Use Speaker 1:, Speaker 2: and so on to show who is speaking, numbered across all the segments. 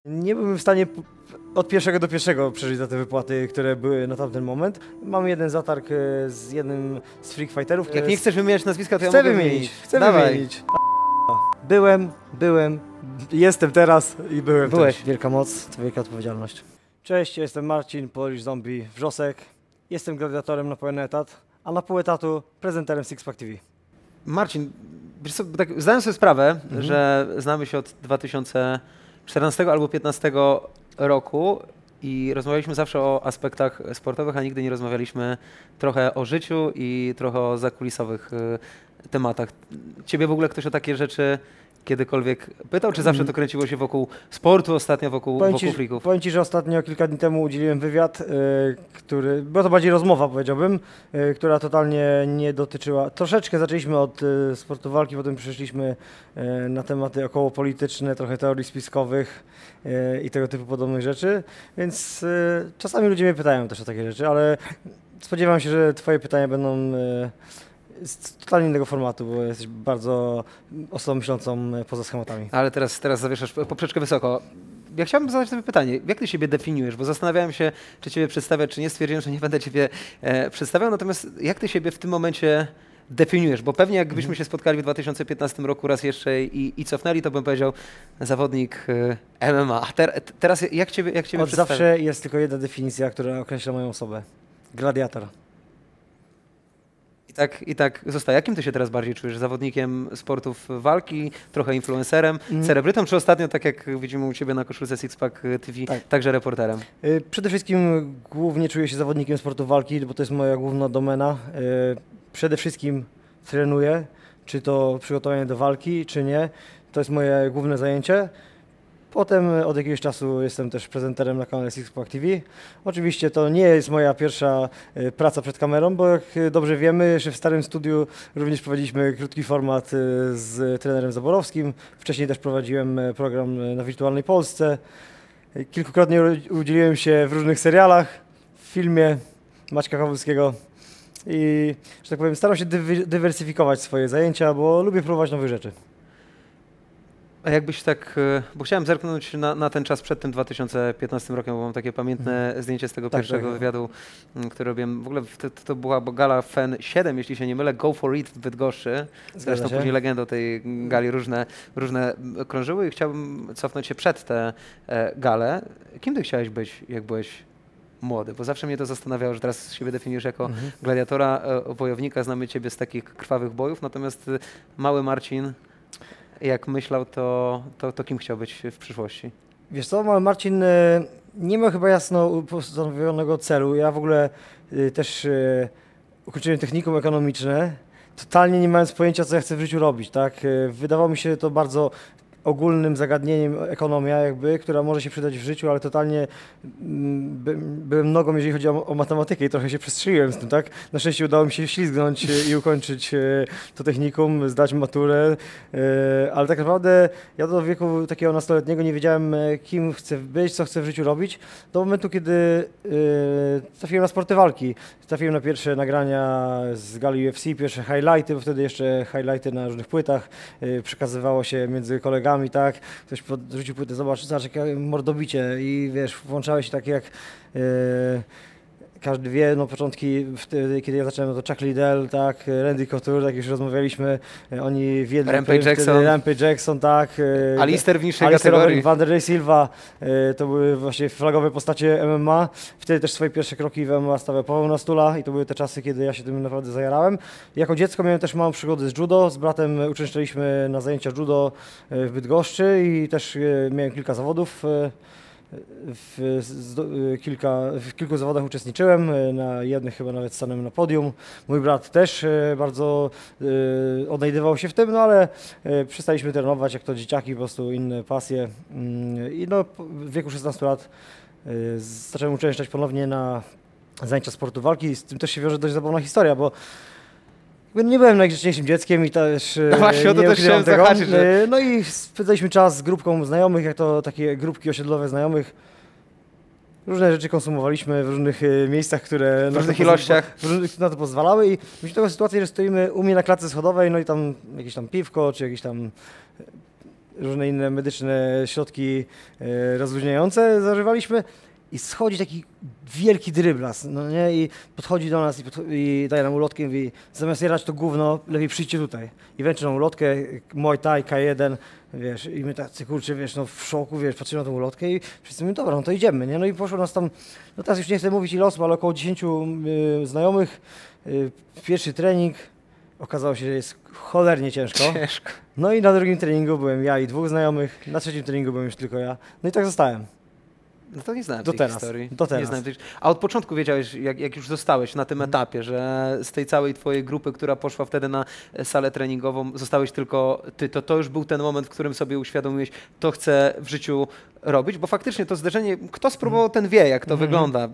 Speaker 1: Nie byłem w stanie od pierwszego do pierwszego przeżyć za te wypłaty, które były na tamten moment. Mamy jeden zatarg z jednym z Freak Fighterów.
Speaker 2: Jak nie chcesz wymieniać nazwiska, to ja
Speaker 1: Chcę
Speaker 2: mogę
Speaker 1: wymienić. Chcę
Speaker 2: Dawaj.
Speaker 1: wymienić. Byłem, jestem teraz i byłem
Speaker 2: Byłeś.
Speaker 1: też. Wielka moc, to wielka odpowiedzialność. Cześć, jestem Marcin, Polish Zombie, Wrzosek. Jestem gladiatorem na pełen etat, a na pół etatu prezenterem Sixpack TV.
Speaker 2: Marcin, wiesz co, tak zdałem sobie sprawę, że znamy się od 2014 albo 2015 roku i rozmawialiśmy zawsze o aspektach sportowych, a nigdy nie rozmawialiśmy trochę o życiu i trochę o zakulisowych tematach. Ciebie w ogóle ktoś o takie rzeczy kiedykolwiek pytał, czy zawsze to kręciło się wokół sportu, ostatnio wokół freaków?
Speaker 1: Powiem Ci, że ostatnio kilka dni temu udzieliłem wywiad, który, była to bardziej rozmowa, powiedziałbym, która totalnie nie dotyczyła, troszeczkę zaczęliśmy od sportu walki, potem przeszliśmy na tematy okołopolityczne, trochę teorii spiskowych i tego typu podobnych rzeczy, więc czasami ludzie mnie pytają też o takie rzeczy, ale spodziewam się, że Twoje pytania będą z totalnie innego formatu, bo jesteś bardzo osobą myślącą poza schematami.
Speaker 2: Ale teraz zawieszasz poprzeczkę wysoko. Ja chciałbym zadać sobie pytanie, jak ty siebie definiujesz, bo zastanawiałem się, czy ciebie przedstawiać, czy nie, stwierdziłem, że nie będę ciebie przedstawiał, natomiast jak ty siebie w tym momencie definiujesz, bo pewnie jakbyśmy się spotkali w 2015 roku raz jeszcze i cofnęli, to bym powiedział zawodnik MMA. Teraz jak ciebie
Speaker 1: Od
Speaker 2: przedstawiam?
Speaker 1: zawsze jest tylko jedna definicja, która określa moją osobę. Gladiator.
Speaker 2: I tak zostaje. Jakim ty się teraz bardziej czujesz? Zawodnikiem sportów walki, trochę influencerem, celebrytą, czy ostatnio, tak jak widzimy u ciebie na koszulce Sixpack TV, także reporterem?
Speaker 1: Przede wszystkim głównie czuję się zawodnikiem sportu walki, bo to jest moja główna domena. Przede wszystkim trenuję, czy to przygotowanie do walki, czy nie. To jest moje główne zajęcie. Potem od jakiegoś czasu jestem też prezenterem na kanale Sixpack TV. Oczywiście to nie jest moja pierwsza praca przed kamerą, bo jak dobrze wiemy, jeszcze w starym studiu również prowadziliśmy krótki format z trenerem Zaborowskim. Wcześniej też prowadziłem program na Wirtualnej Polsce. Kilkukrotnie udzieliłem się w różnych serialach, w filmie Maćka Kowalskiego i, że tak powiem, staram się dywersyfikować swoje zajęcia, bo lubię próbować nowych rzeczy.
Speaker 2: A jakbyś tak, bo chciałem zerknąć na ten czas przed tym 2015 rokiem, bo mam takie pamiętne zdjęcie z tego pierwszego wywiadu, który robiłem. W ogóle to była gala FEN 7, jeśli się nie mylę, Go for It w Bydgoszczy. Zresztą później legendą tej gali różne krążyły i chciałbym cofnąć się przed tę galę. Kim ty chciałeś być, jak byłeś młody? Bo zawsze mnie to zastanawiało, że teraz siebie definiujesz jako gladiatora, wojownika, znamy ciebie z takich krwawych bojów, natomiast mały Marcin, jak myślał, to kim chciał być w przyszłości?
Speaker 1: Wiesz co, mały Marcin nie miał chyba jasno postanowionego celu. Ja w ogóle też ukończyłem technikum ekonomiczne, totalnie nie mając pojęcia, co ja chcę w życiu robić. Tak? Wydawało mi się to bardzo ogólnym zagadnieniem ekonomia, jakby, która może się przydać w życiu, ale totalnie byłem nogą, jeżeli chodzi o matematykę i trochę się przestrzeliłem z tym, tak? Na szczęście udało mi się ślizgnąć i ukończyć to technikum, zdać maturę, ale tak naprawdę ja do wieku takiego nastoletniego nie wiedziałem, kim chcę być, co chcę w życiu robić, do momentu, kiedy trafiłem na sporty walki. Trafiłem na pierwsze nagrania z gali UFC, pierwsze highlighty, bo wtedy jeszcze highlighty na różnych płytach przekazywało się między kolegami, tak, ktoś podrzucił płytę, zobacz, jakie mordobicie i wiesz, włączałeś się takie jak każdy wie, no początki wtedy, kiedy ja zacząłem, no to Chuck Liddell, tak, Randy Couture, tak już rozmawialiśmy, oni wiedli, Rampage Jackson, tak,
Speaker 2: Alistair w niższej kategorii,
Speaker 1: Wanderlei Silva, to były właśnie flagowe postacie MMA, wtedy też swoje pierwsze kroki w MMA stawiał Paweł Nastula i to były te czasy, kiedy ja się tym naprawdę zajarałem. Jako dziecko miałem też małą przygodę z judo, z bratem uczęszczaliśmy na zajęcia judo w Bydgoszczy i też miałem kilka zawodów. W kilku zawodach uczestniczyłem, na jednych chyba nawet stanąłem na podium. Mój brat też bardzo odnajdywał się w tym, no ale przestaliśmy trenować jak to dzieciaki, po prostu inne pasje. I no, w wieku 16 lat zacząłem uczęszczać ponownie na zajęcia sportu walki. Z tym też się wiąże dość zabawna historia, bo nie byłem najgrzeczniejszym dzieckiem i też
Speaker 2: no właśnie,
Speaker 1: nie
Speaker 2: też chciałem zahaczyć, że...
Speaker 1: No i spędzaliśmy czas z grupką znajomych, jak to takie grupki osiedlowe znajomych. Różne rzeczy konsumowaliśmy w różnych miejscach, które
Speaker 2: w różnych ilościach
Speaker 1: na to pozwalały i mieliśmy taką sytuację, że stoimy u mnie na klatce schodowej, no i tam jakieś tam piwko, czy jakieś tam różne inne medyczne środki rozluźniające zażywaliśmy. I schodzi taki wielki dryblas, no nie? I podchodzi do nas i daje nam ulotkę i mówi, zamiast jadać to gówno, lepiej przyjdźcie tutaj. I wręczy nam ulotkę, Muay Thai, K1, wiesz, i my tacy, kurczę, wiesz, no w szoku, wiesz, patrzymy na tą ulotkę i wszyscy mówią, dobra, no to idziemy, nie? No i poszło nas tam, no teraz już nie chcę mówić ile osób, ale około 10 znajomych. Pierwszy trening, okazało się, że jest cholernie ciężko. No i na drugim treningu byłem ja i 2 znajomych, na trzecim treningu byłem już tylko ja, no i tak zostałem.
Speaker 2: No to nie znałem
Speaker 1: Do
Speaker 2: tej
Speaker 1: teraz,
Speaker 2: historii.
Speaker 1: do teraz.
Speaker 2: Nie znałem tej... A od początku wiedziałeś, jak już zostałeś na tym etapie, że z tej całej twojej grupy, która poszła wtedy na salę treningową, zostałeś tylko ty, to już był ten moment, w którym sobie uświadomiłeś, to chcę w życiu robić, bo faktycznie to zderzenie, kto spróbował, ten wie, jak to wygląda,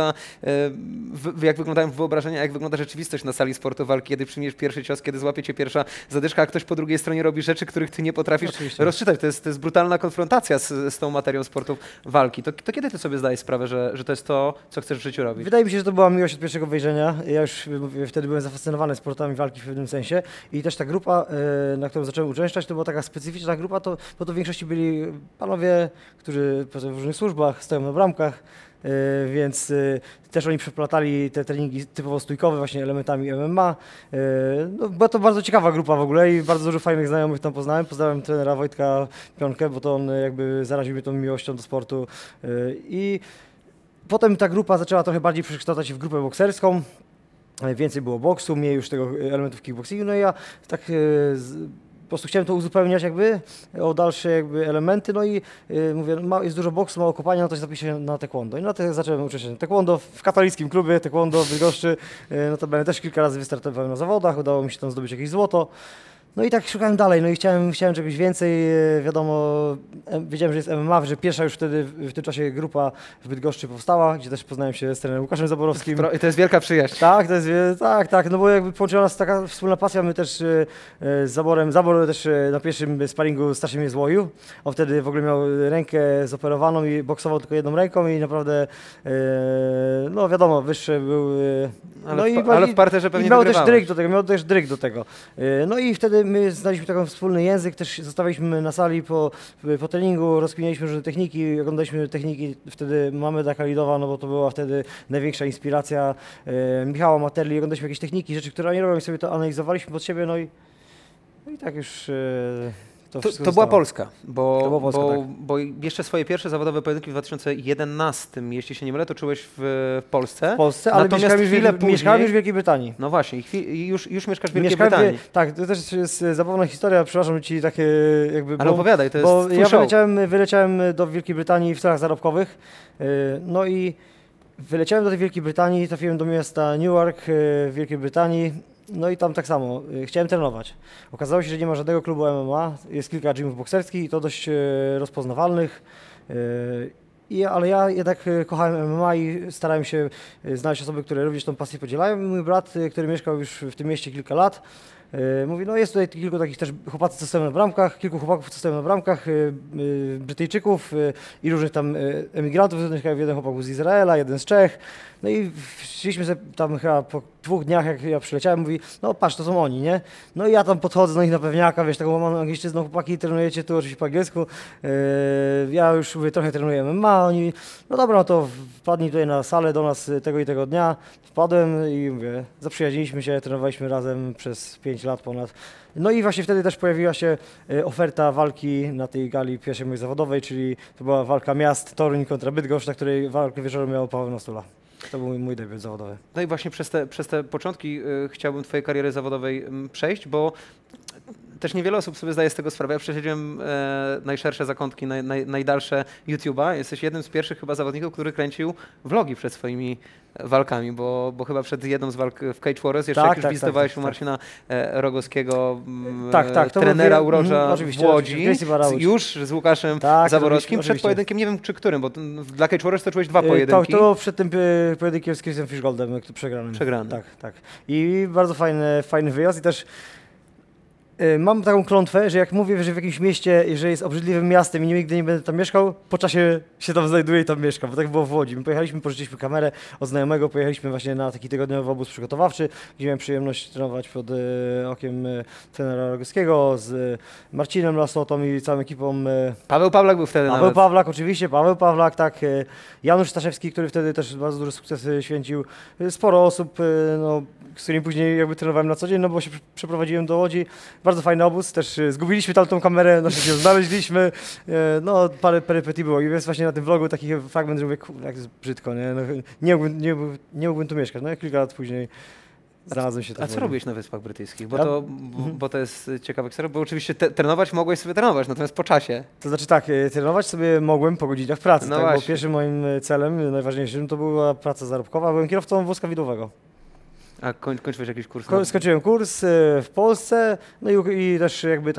Speaker 2: jak wyglądają wyobrażenia, jak wygląda rzeczywistość na sali sportu walki, kiedy przyjmiesz pierwszy cios, kiedy złapie cię pierwsza zadyszka, a ktoś po drugiej stronie robi rzeczy, których ty nie potrafisz rozczytać. To jest brutalna konfrontacja z tą materią sportów walki. To kiedy ty sobie zdajesz sprawę, że to jest to, co chcesz w życiu robić?
Speaker 1: Wydaje mi się, że to była miłość od pierwszego wejrzenia. Ja już wtedy byłem zafascynowany sportami walki w pewnym sensie i też ta grupa, na którą zacząłem uczęszczać, to była taka specyficzna grupa, bo to w większości byli panowie, którzy w różnych służbach stoją na bramkach, więc też oni przeplatali te treningi typowo stójkowe właśnie elementami MMA. No, była to bardzo ciekawa grupa w ogóle i bardzo dużo fajnych znajomych tam poznałem. Pozdrawiam trenera Wojtka Pionkę, bo to on jakby zaraził mnie tą miłością do sportu. I potem ta grupa zaczęła trochę bardziej przekształcać się w grupę bokserską. Więcej było boksu, mniej już tego elementów kickboxingu. No i ja tak po prostu chciałem to uzupełniać jakby o dalsze jakby elementy, no i mówię, jest dużo boksu, mało kopania, no to się zapiszę się na taekwondo. I na to zacząłem uczyć się taekwondo w katolickim klubie taekwondo w Bydgoszczy. Notabene też kilka razy wystartowałem na zawodach, udało mi się tam zdobyć jakieś złoto. No i tak szukałem dalej, no i chciałem czegoś więcej, wiadomo, wiedziałem, że jest MMA, że pierwsza już wtedy w tym czasie grupa w Bydgoszczy powstała, gdzie też poznałem się z trenerem Łukaszem Zaborowskim.
Speaker 2: I to jest wielka przyjaźń.
Speaker 1: Tak, tak, no bo jakby połączyła nas taka wspólna pasja, my też z Zaborem, Zabor też na pierwszym sparingu strasznie mnie złoił, on wtedy w ogóle miał rękę zoperowaną i boksował tylko jedną ręką i naprawdę, no wiadomo, wyższy był.
Speaker 2: Ale w parterze pewnie
Speaker 1: miał
Speaker 2: wygrywałeś.
Speaker 1: miał też dryg do tego. No i wtedy my znaliśmy taki wspólny język, też zostawiliśmy na sali po treningu, rozkminialiśmy różne techniki, oglądaliśmy techniki, wtedy Mameda Khalidowa, no bo to była wtedy największa inspiracja, Michała Materli, oglądaliśmy jakieś techniki, rzeczy, które oni robią i sobie to analizowaliśmy pod siebie, no i tak już
Speaker 2: to była Polska,
Speaker 1: tak.
Speaker 2: bo jeszcze swoje pierwsze zawodowe pojedynki w 2011, jeśli się nie mylę, toczyłeś w Polsce.
Speaker 1: W Polsce, ale mieszkałem już w Wielkiej Brytanii.
Speaker 2: No właśnie, już mieszkasz w Wielkiej Brytanii.
Speaker 1: Tak, to też jest zabawna historia, przepraszam ci takie jakby...
Speaker 2: Ale opowiadaj, to jest
Speaker 1: bo ja
Speaker 2: show.
Speaker 1: wyleciałem do Wielkiej Brytanii w celach zarobkowych, no i wyleciałem do tej Wielkiej Brytanii, trafiłem do miasta Newark w Wielkiej Brytanii. No i tam tak samo, chciałem trenować. Okazało się, że nie ma żadnego klubu MMA, jest kilka gymów bokserskich i to dość rozpoznawalnych. Ale ja jednak kochałem MMA i starałem się znaleźć osoby, które również tą pasję podzielają. Mój brat, który mieszkał już w tym mieście kilka lat, mówi, no jest tutaj kilku takich też chłopacy, co stoją na bramkach, kilku chłopaków, co stoją na bramkach, Brytyjczyków i różnych tam emigrantów, jeden chłopak był z Izraela, jeden z Czech. No i szliśmy sobie tam chyba po 2 dniach, jak ja przyleciałem, mówi, no patrz, to są oni, nie? No i ja tam podchodzę do nich na pewniaka, wiesz, taką mam angielszczyzną, chłopaki, trenujecie tu oczywiście po angielsku. Ja już mówię, trochę trenuję MMA, oni, no dobra, no to wpadnij tutaj na salę do nas tego i tego dnia. Wpadłem i mówię, zaprzyjaźniliśmy się, trenowaliśmy razem przez 5 lat ponad. No i właśnie wtedy też pojawiła się oferta walki na tej gali pierwszej mojej zawodowej, czyli to była walka miast Toruń kontra Bydgoszcz, na której walkę wieczorem miał Paweł Nostula. To był mój debiut zawodowy.
Speaker 2: No i właśnie przez te początki chciałbym twojej kariery zawodowej przejść, bo też niewiele osób sobie zdaje z tego sprawę. Ja przesiedziałem najszersze zakątki, najdalsze YouTube'a. Jesteś jednym z pierwszych chyba zawodników, który kręcił vlogi przed swoimi walkami, bo chyba przed jedną z walk w Cage Warriors, jeszcze jak już wizytowałeś u Marcina Rogowskiego, trenera urocza w Łodzi, już z Łukaszem Zaborowskim, przed pojedynkiem, nie wiem czy którym, bo dla Cage Warriors toczyłeś 2 pojedynki.
Speaker 1: To było przed tym pojedynkiem z Chrisem Fishgoldem, przegranym.
Speaker 2: Przegrany.
Speaker 1: Tak. I bardzo fajny wyjazd i też Mam taką klątwę, że jak mówię, że w jakimś mieście, że jest obrzydliwym miastem i nigdy nie będę tam mieszkał, po czasie się tam znajduję i tam mieszkam, bo tak było w Łodzi. My pojechaliśmy, pożyczyliśmy kamerę od znajomego, pojechaliśmy właśnie na taki tygodniowy obóz przygotowawczy, gdzie miałem przyjemność trenować pod okiem trenera Rogoskiego z Marcinem Lasotą i całą ekipą.
Speaker 2: Paweł Pawlak był wtedy
Speaker 1: Paweł
Speaker 2: nawet.
Speaker 1: Pawlak, oczywiście, Paweł Pawlak, tak. Janusz Staszewski, który wtedy też bardzo duży sukces święcił. Sporo osób, no, z którymi później jakby trenowałem na co dzień, no bo się przeprowadziłem do Łodzi. Bardzo fajny obóz, też zgubiliśmy tam tą kamerę, no się znaleźliśmy, no parę perypetii było i jest właśnie na tym vlogu taki fragment, że mówię, kurde, jak jest brzydko, nie? No, nie mógłbym tu mieszkać, no i kilka lat później znalazłem się tam.
Speaker 2: A co robiłeś na Wyspach Brytyjskich? Bo to jest ciekawe historia, bo oczywiście trenować mogłeś sobie trenować, natomiast po czasie.
Speaker 1: To znaczy tak, trenować sobie mogłem po godzinach pracy,
Speaker 2: No
Speaker 1: tak, bo
Speaker 2: właśnie.
Speaker 1: pierwszym moim celem, najważniejszym, to była praca zarobkowa, byłem kierowcą wózka widłowego.
Speaker 2: A kończyłeś jakiś kurs?
Speaker 1: Skończyłem kurs w Polsce, no i też jakby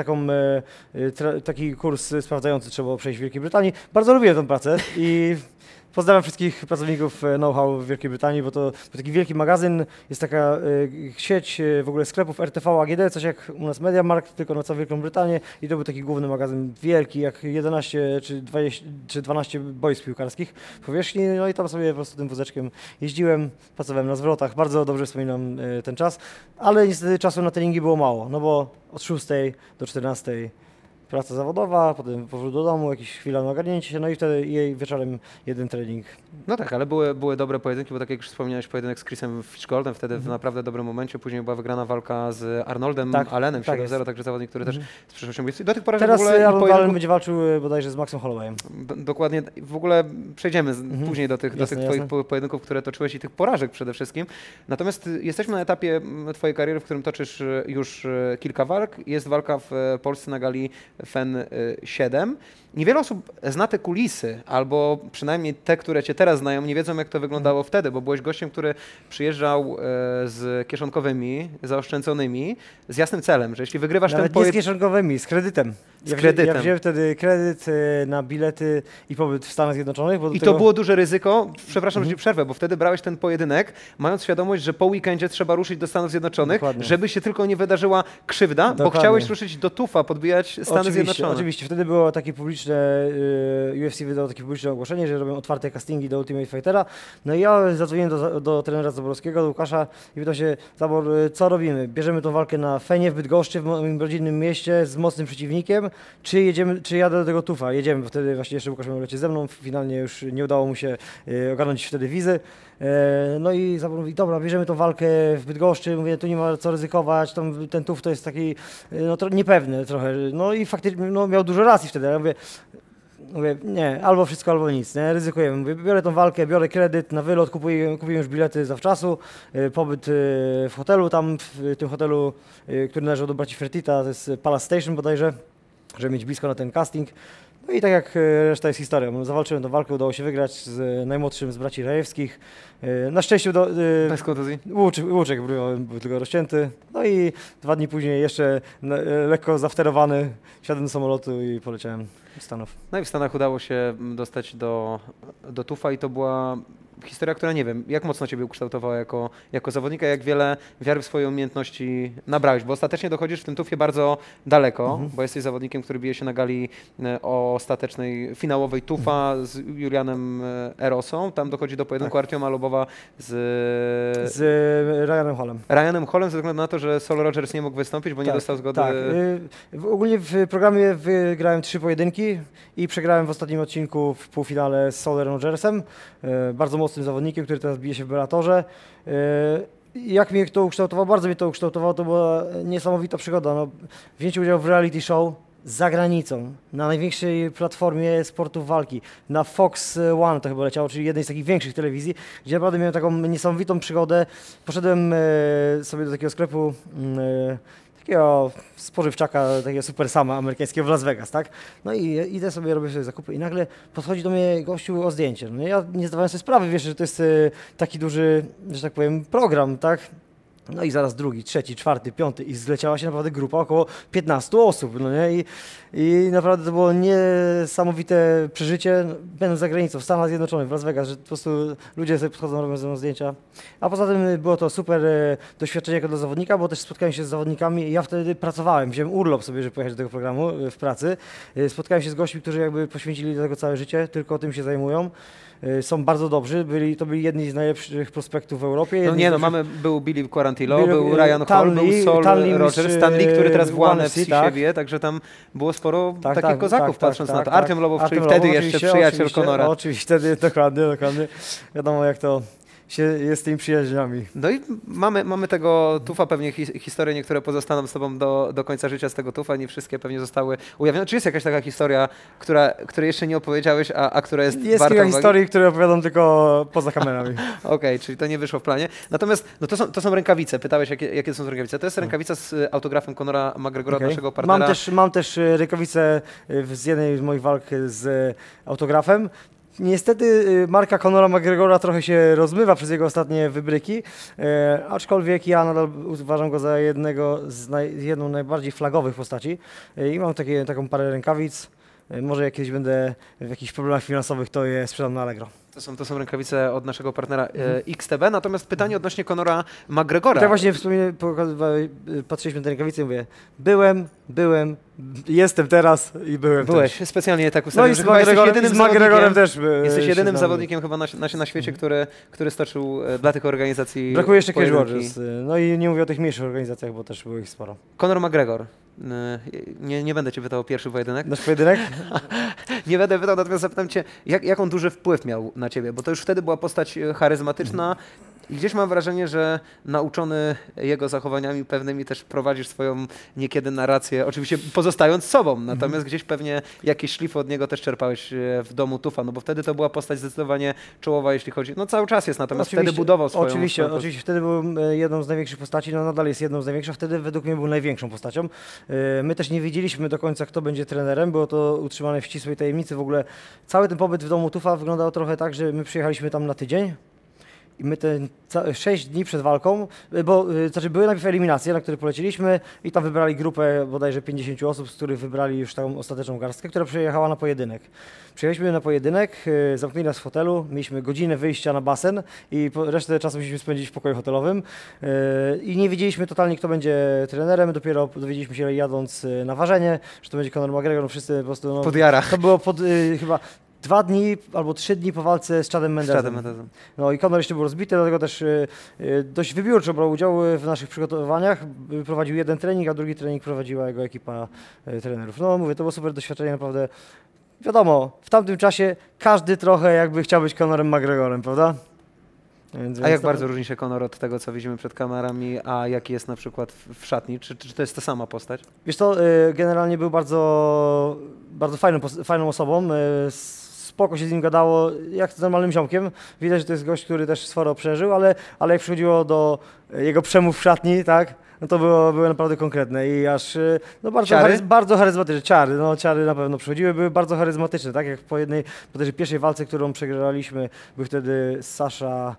Speaker 1: taki kurs sprawdzający trzeba było przejść w Wielkiej Brytanii. Bardzo lubiłem tę pracę i pozdrawiam wszystkich pracowników know-how w Wielkiej Brytanii, bo to taki wielki magazyn, jest taka sieć w ogóle sklepów RTV AGD, coś jak u nas MediaMarkt, tylko na całą Wielką Brytanię i to był taki główny magazyn wielki, jak 11 czy 12 boisk piłkarskich powierzchni, no i tam sobie po prostu tym wózeczkiem jeździłem, pracowałem na zwrotach, bardzo dobrze wspominam ten czas, ale niestety czasu na treningi było mało, no bo od 6 do 14 praca zawodowa, potem powrót do domu, jakieś chwila na ogarnięcie się, no i wtedy jej wieczorem jeden trening.
Speaker 2: No tak, ale były dobre pojedynki, bo tak jak już wspomniałeś, pojedynek z Chrisem Fishgoldem, wtedy w naprawdę dobrym momencie, później była wygrana walka z Arnoldem Allenem 7-0, także zawodnik, który też z przyszłością był. Do tych porażek
Speaker 1: Teraz
Speaker 2: w ogóle
Speaker 1: Arnold Allen będzie walczył bodajże z Maxem Hollowayem.
Speaker 2: Dokładnie, w ogóle przejdziemy później do tych
Speaker 1: Jasne,
Speaker 2: twoich pojedynków, które toczyłeś i tych porażek przede wszystkim. Natomiast jesteśmy na etapie twojej kariery, w którym toczysz już kilka walk. Jest walka w Polsce na gali FEN 7. Niewiele osób zna te kulisy, albo przynajmniej te, które cię teraz znają, nie wiedzą, jak to wyglądało wtedy, bo byłeś gościem, który przyjeżdżał z kieszonkowymi, zaoszczędzonymi, z jasnym celem, że jeśli wygrywasz
Speaker 1: Nawet
Speaker 2: ten
Speaker 1: nie z
Speaker 2: pojedynek...
Speaker 1: kieszonkowymi, z kredytem. Ja wziąłem wtedy kredyt na bilety i pobyt w Stanach Zjednoczonych. Bo
Speaker 2: I to było duże ryzyko, przepraszam, że ci przerwę, bo wtedy brałeś ten pojedynek, mając świadomość, że po weekendzie trzeba ruszyć do Stanów Zjednoczonych, żeby się tylko nie wydarzyła krzywda, bo chciałeś ruszyć do TUF-a, podbijać Stany Zjednoczone.
Speaker 1: Oczywiście, wtedy było takie publiczne, UFC wydało takie publiczne ogłoszenie, że robią otwarte castingi do Ultimate Fightera. No i ja zadzwoniłem do trenera Zaborowskiego, do Łukasza i pytał się, Zabor, co robimy? Bierzemy tą walkę na Fenie w Bydgoszczy, w moim rodzinnym mieście, z mocnym przeciwnikiem, czy jadę do tego TUF-a? Jedziemy, bo wtedy właśnie jeszcze Łukasz miał lecieć ze mną, finalnie już nie udało mu się ogarnąć wtedy wizy. No i Zabor mówi, dobra, bierzemy tą walkę w Bydgoszczy, mówię, tu nie ma co ryzykować, tam, ten TUF to jest taki niepewny trochę. No i faktycznie miał dużo racji wtedy, ale mówię, nie, albo wszystko, albo nic, nie, ryzykujemy. Mówię, biorę tą walkę, biorę kredyt na wylot, kupuję już bilety zawczasu, pobyt w hotelu, tam w tym hotelu, który należał do braci Fertita, to jest Palace Station bodajże, żeby mieć blisko na ten casting. No i tak jak reszta jest historią. Zawalczyłem tę walkę, udało się wygrać z najmłodszym z braci Rajewskich. Na szczęście
Speaker 2: bez kontuzji?
Speaker 1: Łuczek był tylko rozcięty. No i 2 dni później jeszcze lekko zafterowany, wsiadłem do samolotu i poleciałem do Stanów.
Speaker 2: No i w Stanach udało się dostać do TUF-a i to była historia, która nie wiem, jak mocno ciebie ukształtowała jako zawodnika, jak wiele wiary w swoje umiejętności nabrałeś, bo ostatecznie dochodzisz w tym TUF-ie bardzo daleko, bo jesteś zawodnikiem, który bije się na gali ostatecznej, finałowej TUF-a z Julianem Erosą. Tam dochodzi do pojedynku Artioma Lobowa z
Speaker 1: Ryanem Hallem.
Speaker 2: Ryanem Hallem, ze względu na to, że Sol Rogers nie mógł wystąpić, bo nie dostał zgody.
Speaker 1: Tak. Ogólnie w programie wygrałem 3 pojedynki i przegrałem w ostatnim odcinku w półfinale z Solem Rogersem, bardzo mocnym zawodnikiem, który teraz bije się w Bellatorze. Jak mnie to ukształtowało? Bardzo mnie to ukształtowało, to była niesamowita przygoda. No, wzięcie udziału w reality show za granicą, na największej platformie sportów walki, na Fox One to chyba leciało, czyli jednej z takich większych telewizji, gdzie naprawdę miałem taką niesamowitą przygodę. Poszedłem sobie do takiego sklepu, takiego spożywczaka, takiego Super Sama amerykańskiego w Las Vegas, tak? No i idę sobie, robię sobie zakupy i nagle podchodzi do mnie gościu o zdjęcie. No ja nie zdawałem sobie sprawy, wiesz, że to jest taki duży, że tak powiem, program, tak? No i zaraz drugi, trzeci, czwarty, piąty i zleciała się naprawdę grupa około 15 osób, no nie? I naprawdę to było niesamowite przeżycie, będąc za granicą, w Stanach Zjednoczonych, w Las Vegas, że po prostu ludzie sobie podchodzą, robią ze mną zdjęcia. A poza tym było to super doświadczenie jako dla zawodnika, bo też spotkałem się z zawodnikami i ja wtedy pracowałem, wziąłem urlop sobie, żeby pojechać do tego programu w pracy. Spotkałem się z gośćmi, którzy jakby poświęcili do tego całe życie, tylko tym się zajmują. Są bardzo dobrzy, to byli jedni z najlepszych prospektów w Europie.
Speaker 2: No nie, no był Billy Quarantillo, był Ryan Hall, był Sol Rogers, Stan Lee, który teraz w One FC siebie, także tam było sporo takich kozaków, patrząc na to. Artem Lobow, czyli wtedy jeszcze przyjaciel Conora.
Speaker 1: Oczywiście, wtedy, dokładnie. Wiadomo jak to jest z tymi przyjaźniami.
Speaker 2: No i mamy tego tufa, pewnie historie niektóre pozostaną z tobą do końca życia z tego tufa, nie wszystkie pewnie zostały ujawnione. Czy jest jakaś taka historia, której jeszcze nie opowiedziałeś, a która jest
Speaker 1: warta
Speaker 2: uwagi?
Speaker 1: Jest kilka historii, które opowiadam tylko poza kamerami.
Speaker 2: Okej, czyli to nie wyszło w planie. Natomiast no to są rękawice. Pytałeś, jakie są rękawice. To jest rękawica z autografem Conora McGregora, naszego partnera.
Speaker 1: Mam też rękawice z jednej z moich walk z autografem. Niestety marka Conora McGregora trochę się rozmywa przez jego ostatnie wybryki, aczkolwiek ja nadal uważam go za jedną najbardziej flagowych postaci i mam taką parę rękawic. Może jak kiedyś będę w jakichś problemach finansowych, to je sprzedam na Allegro.
Speaker 2: To są rękawice od naszego partnera XTB, natomiast pytanie odnośnie Conora McGregora.
Speaker 1: Tak właśnie patrzyliśmy na te rękawice i mówię, byłem, jestem teraz i byłem.
Speaker 2: Byłeś,
Speaker 1: też.
Speaker 2: specjalnie tak ustawiłem,
Speaker 1: że z McGregorem też
Speaker 2: jesteś jedynym zawodnikiem chyba na świecie, który stoczył dla tych organizacji.
Speaker 1: Brakuje jeszcze Cage Warriors. No i nie mówię o tych mniejszych organizacjach, bo też było ich sporo.
Speaker 2: Conor McGregor. Nie będę cię pytał o pierwszy pojedynek.
Speaker 1: Nasz pojedynek?
Speaker 2: Nie będę pytał, natomiast zapytam cię, jak on duży wpływ miał na ciebie, bo to już wtedy była postać charyzmatyczna i gdzieś mam wrażenie, że nauczony jego zachowaniami pewnymi też prowadzisz swoją niekiedy narrację, oczywiście pozostając sobą, natomiast gdzieś pewnie jakieś szlify od niego też czerpałeś w domu Tufa, no bo wtedy to była postać zdecydowanie czołowa, jeśli chodzi, no cały czas jest, natomiast wtedy budował swoją...
Speaker 1: Oczywiście, wtedy był jedną z największych postaci, no nadal jest jedną z największych, wtedy według mnie był największą postacią. My też nie wiedzieliśmy do końca, kto będzie trenerem, było to utrzymane w ścisłej tajemnicy, w ogóle cały ten pobyt w domu Tufa wyglądał trochę tak, że my przyjechaliśmy tam na tydzień. I my 6 dni przed walką, były najpierw eliminacje, na które poleciliśmy i tam wybrali grupę bodajże 50 osób, z których wybrali już taką ostateczną garstkę, która przyjechała na pojedynek. Przyjechaliśmy na pojedynek, zamknęli nas w hotelu, mieliśmy godzinę wyjścia na basen i resztę czasu musieliśmy spędzić w pokoju hotelowym i nie wiedzieliśmy totalnie, kto będzie trenerem, dopiero dowiedzieliśmy się jadąc na ważenie, że to będzie Conor McGregor, no wszyscy po prostu... No,
Speaker 2: podjara.
Speaker 1: To było chyba 2 dni albo 3 dni po walce z Chadem Mendezem. No i Conor jeszcze był rozbity, dlatego też dość wybiórczo brał udział w naszych przygotowaniach. Prowadził jeden trening, a drugi trening prowadziła jego ekipa trenerów. No mówię, to było super doświadczenie, naprawdę. Wiadomo, w tamtym czasie każdy trochę jakby chciał być Conorem McGregorem, prawda?
Speaker 2: A jak bardzo różni się Conor od tego, co widzimy przed kamerami, a jaki jest na przykład w szatni? Czy to jest ta sama postać?
Speaker 1: Wiesz co, generalnie był bardzo fajną osobą. Spoko się z nim gadało, jak z normalnym ziomkiem. Widać, że to jest gość, który też sporo przeżył, ale jak przychodziło do jego przemów w szatni, tak, no to były naprawdę konkretne i aż no bardzo charyzmatyczne. Ciary na pewno przychodziły, były bardzo charyzmatyczne, tak jak po tej pierwszej walce, którą przegraliśmy, był wtedy Sasha,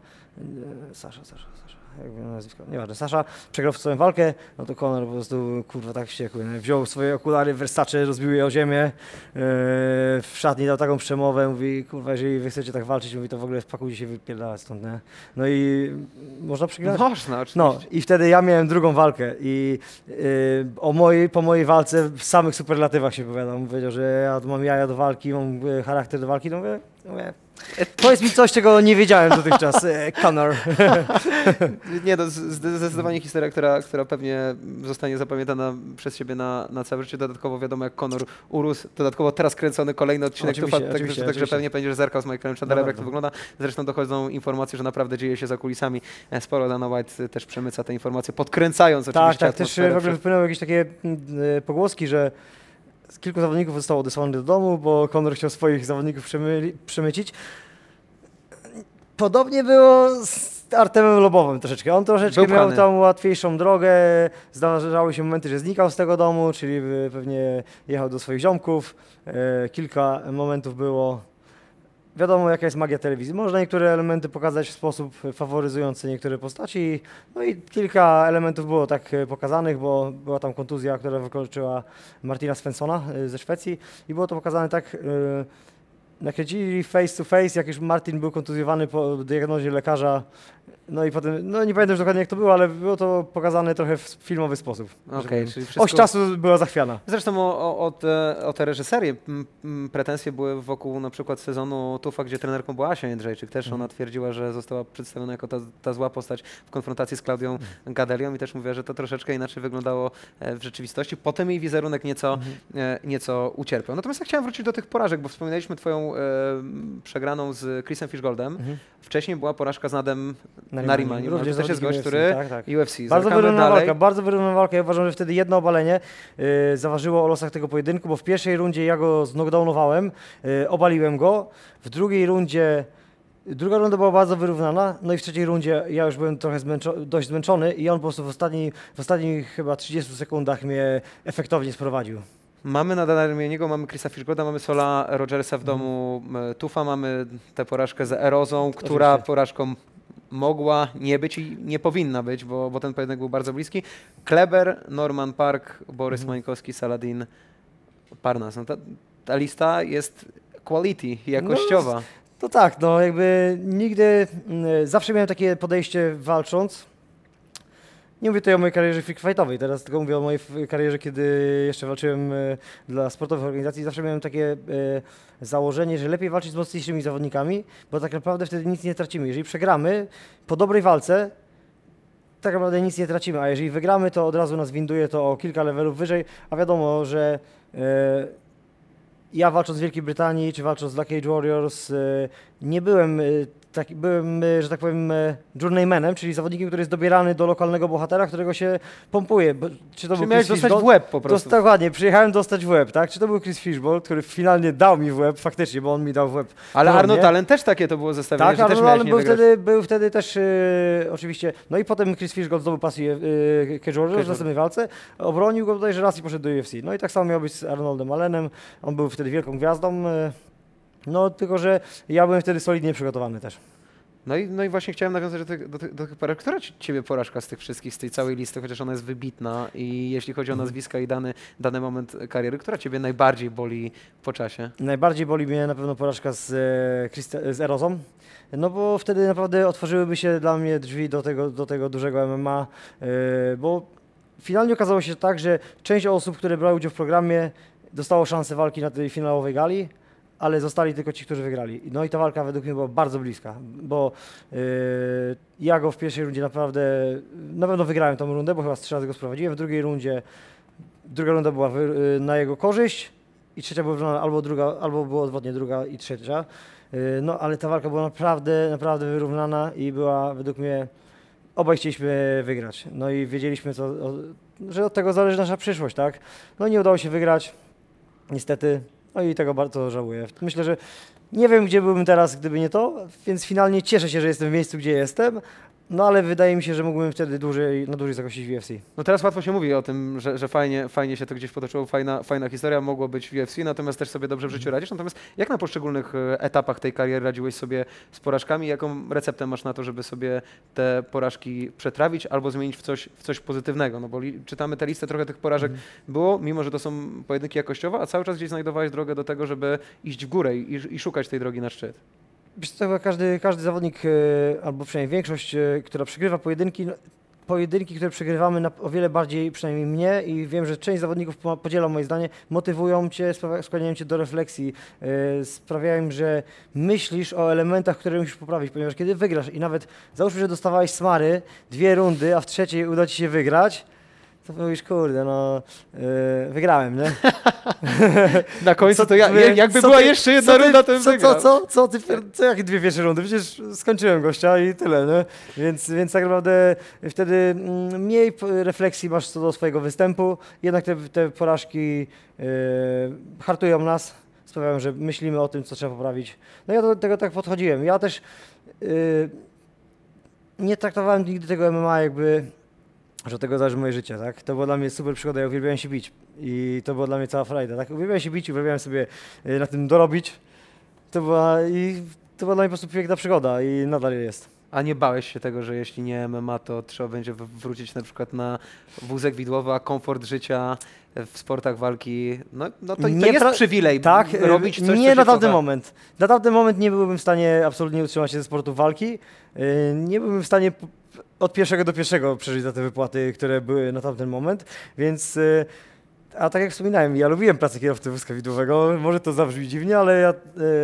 Speaker 1: jak miał nazwisko, nieważne, Sasha przegrał w swoją walkę, no to Conor po prostu kurwa tak wściekły, nie? Wziął swoje okulary Versace, rozbił je o ziemię, w szatni dał taką przemowę, mówi kurwa, jeżeli wy chcecie tak walczyć, mówi to w ogóle spakujcie się, wypierdalać stąd, nie? No i można przegrać?
Speaker 2: Można, oczywiście.
Speaker 1: No i wtedy ja miałem drugą walkę i po mojej walce w samych superlatywach się powiedział, powiedział, że ja mam jaja do walki, mam charakter do walki, no mówię powiedz mi coś, czego nie wiedziałem dotychczas, Conor.
Speaker 2: Nie, to zdecydowanie historia, która pewnie zostanie zapamiętana przez ciebie na całe życie. Dodatkowo wiadomo, jak Conor urósł, dodatkowo teraz kręcony kolejny odcinek Tufa, także pewnie będziesz zerkał z Michaelem Chandlerem, jak to wygląda. Zresztą dochodzą informacje, że naprawdę dzieje się za kulisami. Sporo Dana White też przemyca te informacje, podkręcając oczywiście atmosferę.
Speaker 1: Tak, też w ogóle wypłynęły jakieś takie pogłoski, że kilku zawodników zostało odesłanych do domu, bo Conor chciał swoich zawodników przemycić. Podobnie było z Artemem Lobowem troszeczkę. On troszeczkę miał tam łatwiejszą drogę. Zdarzały się momenty, że znikał z tego domu, czyli pewnie jechał do swoich ziomków. Kilka momentów było. wiadomo jaka jest magia telewizji. Można niektóre elementy pokazać w sposób faworyzujący niektóre postaci. No i kilka elementów było tak pokazanych, bo była tam kontuzja, która wykluczyła Martina Svenssona ze Szwecji i było to pokazane tak, nakręcili face to face, jak już Martin był kontuzjowany po diagnozie lekarza. No i potem, no nie pamiętam już dokładnie jak to było, ale było to pokazane trochę w filmowy sposób.
Speaker 2: Okej, czyli wszystko...
Speaker 1: Oś czasu była zachwiana.
Speaker 2: Zresztą o tę reżyserię pretensje były wokół na przykład sezonu Tufa, gdzie trenerką była Asia Jędrzejczyk. Też ona twierdziła, że została przedstawiona jako ta zła postać w konfrontacji z Klaudią Gadelią i też mówiła, że to troszeczkę inaczej wyglądało w rzeczywistości. Potem jej wizerunek nieco ucierpiał. Natomiast ja chciałem wrócić do tych porażek, bo wspominaliśmy twoją przegraną z Chrisem Fishgoldem. Wcześniej była porażka z Nadem Narimanem. To też jest gość, który UFC.
Speaker 1: Bardzo wyrównana walka. Ja uważam, że wtedy jedno obalenie zaważyło o losach tego pojedynku, bo w pierwszej rundzie ja go knockdownowałem, obaliłem go. W drugiej rundzie, druga runda była bardzo wyrównana, no i w trzeciej rundzie ja już byłem trochę dość zmęczony i on po prostu w ostatnich chyba 30 sekundach mnie efektownie sprowadził.
Speaker 2: Mamy Nadana Armieniego, mamy Chrisa Fishgolda, mamy Sola Rogersa w domu Tufa, mamy tę porażkę z Erozą, która porażką mogła nie być i nie powinna być, bo ten pojedynek był bardzo bliski. Kleber, Norman Park, Borys Mańkowski, Saladin, Parnas. No ta lista jest quality, jakościowa.
Speaker 1: To tak, no jakby nigdy, zawsze miałem takie podejście walcząc. Nie mówię tutaj o mojej karierze fightowej, teraz tylko mówię o mojej karierze, kiedy jeszcze walczyłem dla sportowych organizacji. Zawsze miałem takie założenie, że lepiej walczyć z mocniejszymi zawodnikami, bo tak naprawdę wtedy nic nie tracimy. Jeżeli przegramy po dobrej walce, tak naprawdę nic nie tracimy, a jeżeli wygramy, to od razu nas winduje to o kilka levelów wyżej, a wiadomo, że ja walcząc w Wielkiej Brytanii, czy walcząc dla Cage Warriors, nie byłem byłem, że tak powiem, journeymanem, czyli zawodnikiem, który jest dobierany do lokalnego bohatera, którego się pompuje. Czy to
Speaker 2: był miałeś dostać w łeb po prostu.
Speaker 1: Dokładnie, przyjechałem dostać w łeb, tak? Czy to był Chris Fishgold, który finalnie dał mi w łeb, faktycznie, bo on mi dał w łeb.
Speaker 2: Ale Arnold Allen też takie to było zestawienie,
Speaker 1: tak,
Speaker 2: że
Speaker 1: Arnold
Speaker 2: też
Speaker 1: Allen był wtedy też oczywiście, no i potem Chris Fishgold zdobył pasję Cage Warriors w następnej walce, obronił go bodajże raz i poszedł do UFC. No i tak samo miał być z Arnoldem Allenem, on był wtedy wielką gwiazdą. No, tylko że ja byłem wtedy solidnie przygotowany też.
Speaker 2: No i właśnie chciałem nawiązać do tych porażek. Która ciebie porażka z tych wszystkich, z tej całej listy, chociaż ona jest wybitna i jeśli chodzi o nazwiska i dany moment kariery, która ciebie najbardziej boli po czasie? Najbardziej boli mnie na pewno porażka z Erozą, no bo wtedy naprawdę otworzyłyby się dla mnie drzwi do tego dużego MMA, bo finalnie okazało się tak, że część osób, które brały udział w programie, dostało szansę walki na tej finałowej gali, ale zostali tylko ci, którzy wygrali. No i ta walka według mnie była bardzo bliska, bo ja go w pierwszej rundzie na pewno wygrałem tą rundę, bo chyba z 3 razy go sprowadziłem. W drugiej rundzie, druga runda była na jego korzyść i trzecia była wyrównana, albo było odwrotnie, druga i trzecia. No ale ta walka była naprawdę wyrównana i była według mnie, obaj chcieliśmy wygrać. No i wiedzieliśmy, że od tego zależy nasza przyszłość, tak? No nie udało się wygrać, niestety. No i tego bardzo żałuję. Myślę, że nie wiem, gdzie byłbym teraz, gdyby nie to, więc finalnie cieszę się, że jestem w miejscu, gdzie jestem, no ale wydaje mi się, że mógłbym wtedy na dłużej zakościć w UFC. No teraz łatwo się mówi o tym, że fajnie się to gdzieś potoczyło, fajna historia, mogło być w UFC, natomiast też sobie dobrze w życiu radzisz. Natomiast jak na poszczególnych etapach tej kariery radziłeś sobie z porażkami? Jaką receptę masz na to, żeby sobie te porażki przetrawić albo zmienić w coś pozytywnego? No bo czytamy tę listę, trochę tych porażek było, mimo że to są pojedynki jakościowe, a cały czas gdzieś znajdowałeś drogę do tego, żeby iść w górę i szukać tej drogi na szczyt.
Speaker 1: Wiesz co, każdy zawodnik, albo przynajmniej większość, która przegrywa pojedynki, które przegrywamy o wiele bardziej, przynajmniej mnie i wiem, że część zawodników podziela moje zdanie, motywują cię, skłaniają cię do refleksji, sprawiają, że myślisz o elementach, które musisz poprawić, ponieważ kiedy wygrasz i nawet załóżmy, że dostawałeś smary 2 rundy, a w trzeciej uda ci się wygrać, to mówisz, kurde, no wygrałem, nie?
Speaker 2: Na końcu to jakby była jeszcze jedna runda, to bym wygrał.
Speaker 1: Co jakie 2 pierwsze rundy? Przecież skończyłem gościa i tyle, nie? Więc tak naprawdę wtedy mniej refleksji masz co do swojego występu, jednak te porażki hartują nas, sprawiają, że myślimy o tym, co trzeba poprawić. No ja do tego tak podchodziłem. Ja też nie traktowałem nigdy tego MMA jakby, że od tego zależy moje życie, tak? To było dla mnie super przygoda, ja uwielbiałem się bić i to była dla mnie cała frajda, tak? Uwielbiałem się bić, uwielbiałem sobie na tym dorobić, to była dla mnie po prostu piękna przygoda i nadal jest.
Speaker 2: A nie bałeś się tego, że jeśli nie MMA, to trzeba będzie wrócić na przykład na wózek widłowy, a komfort życia w sportach walki, to jest przywilej robić coś,
Speaker 1: nie na tamten moment. Na tamten moment nie byłbym w stanie absolutnie utrzymać się ze sportu walki. Nie byłbym w stanie od pierwszego do pierwszego przeżyć za te wypłaty, które były na tamten moment, więc... A tak jak wspominałem, ja lubiłem pracę kierowcy wózka widłowego. Może to zabrzmi dziwnie, ale ja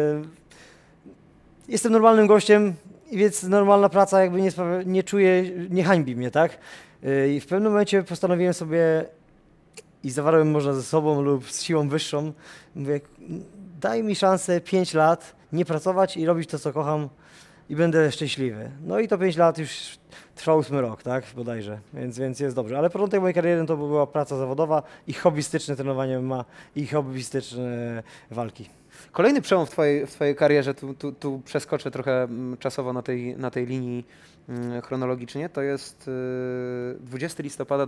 Speaker 1: jestem normalnym gościem, więc normalna praca jakby nie czuję, nie hańbi mnie, tak? I w pewnym momencie postanowiłem sobie i zawarłem można ze sobą lub z siłą wyższą, mówię, daj mi szansę 5 lat nie pracować i robić to, co kocham i będę szczęśliwy. No i to 5 lat już trwa 8 rok, tak, bodajże, więc jest dobrze. Ale początek mojej kariery to była praca zawodowa i hobbystyczne trenowanie MMA i hobbystyczne walki.
Speaker 2: Kolejny przełom w twojej karierze, tu przeskoczę trochę czasowo na tej linii chronologicznie, to jest 20 listopada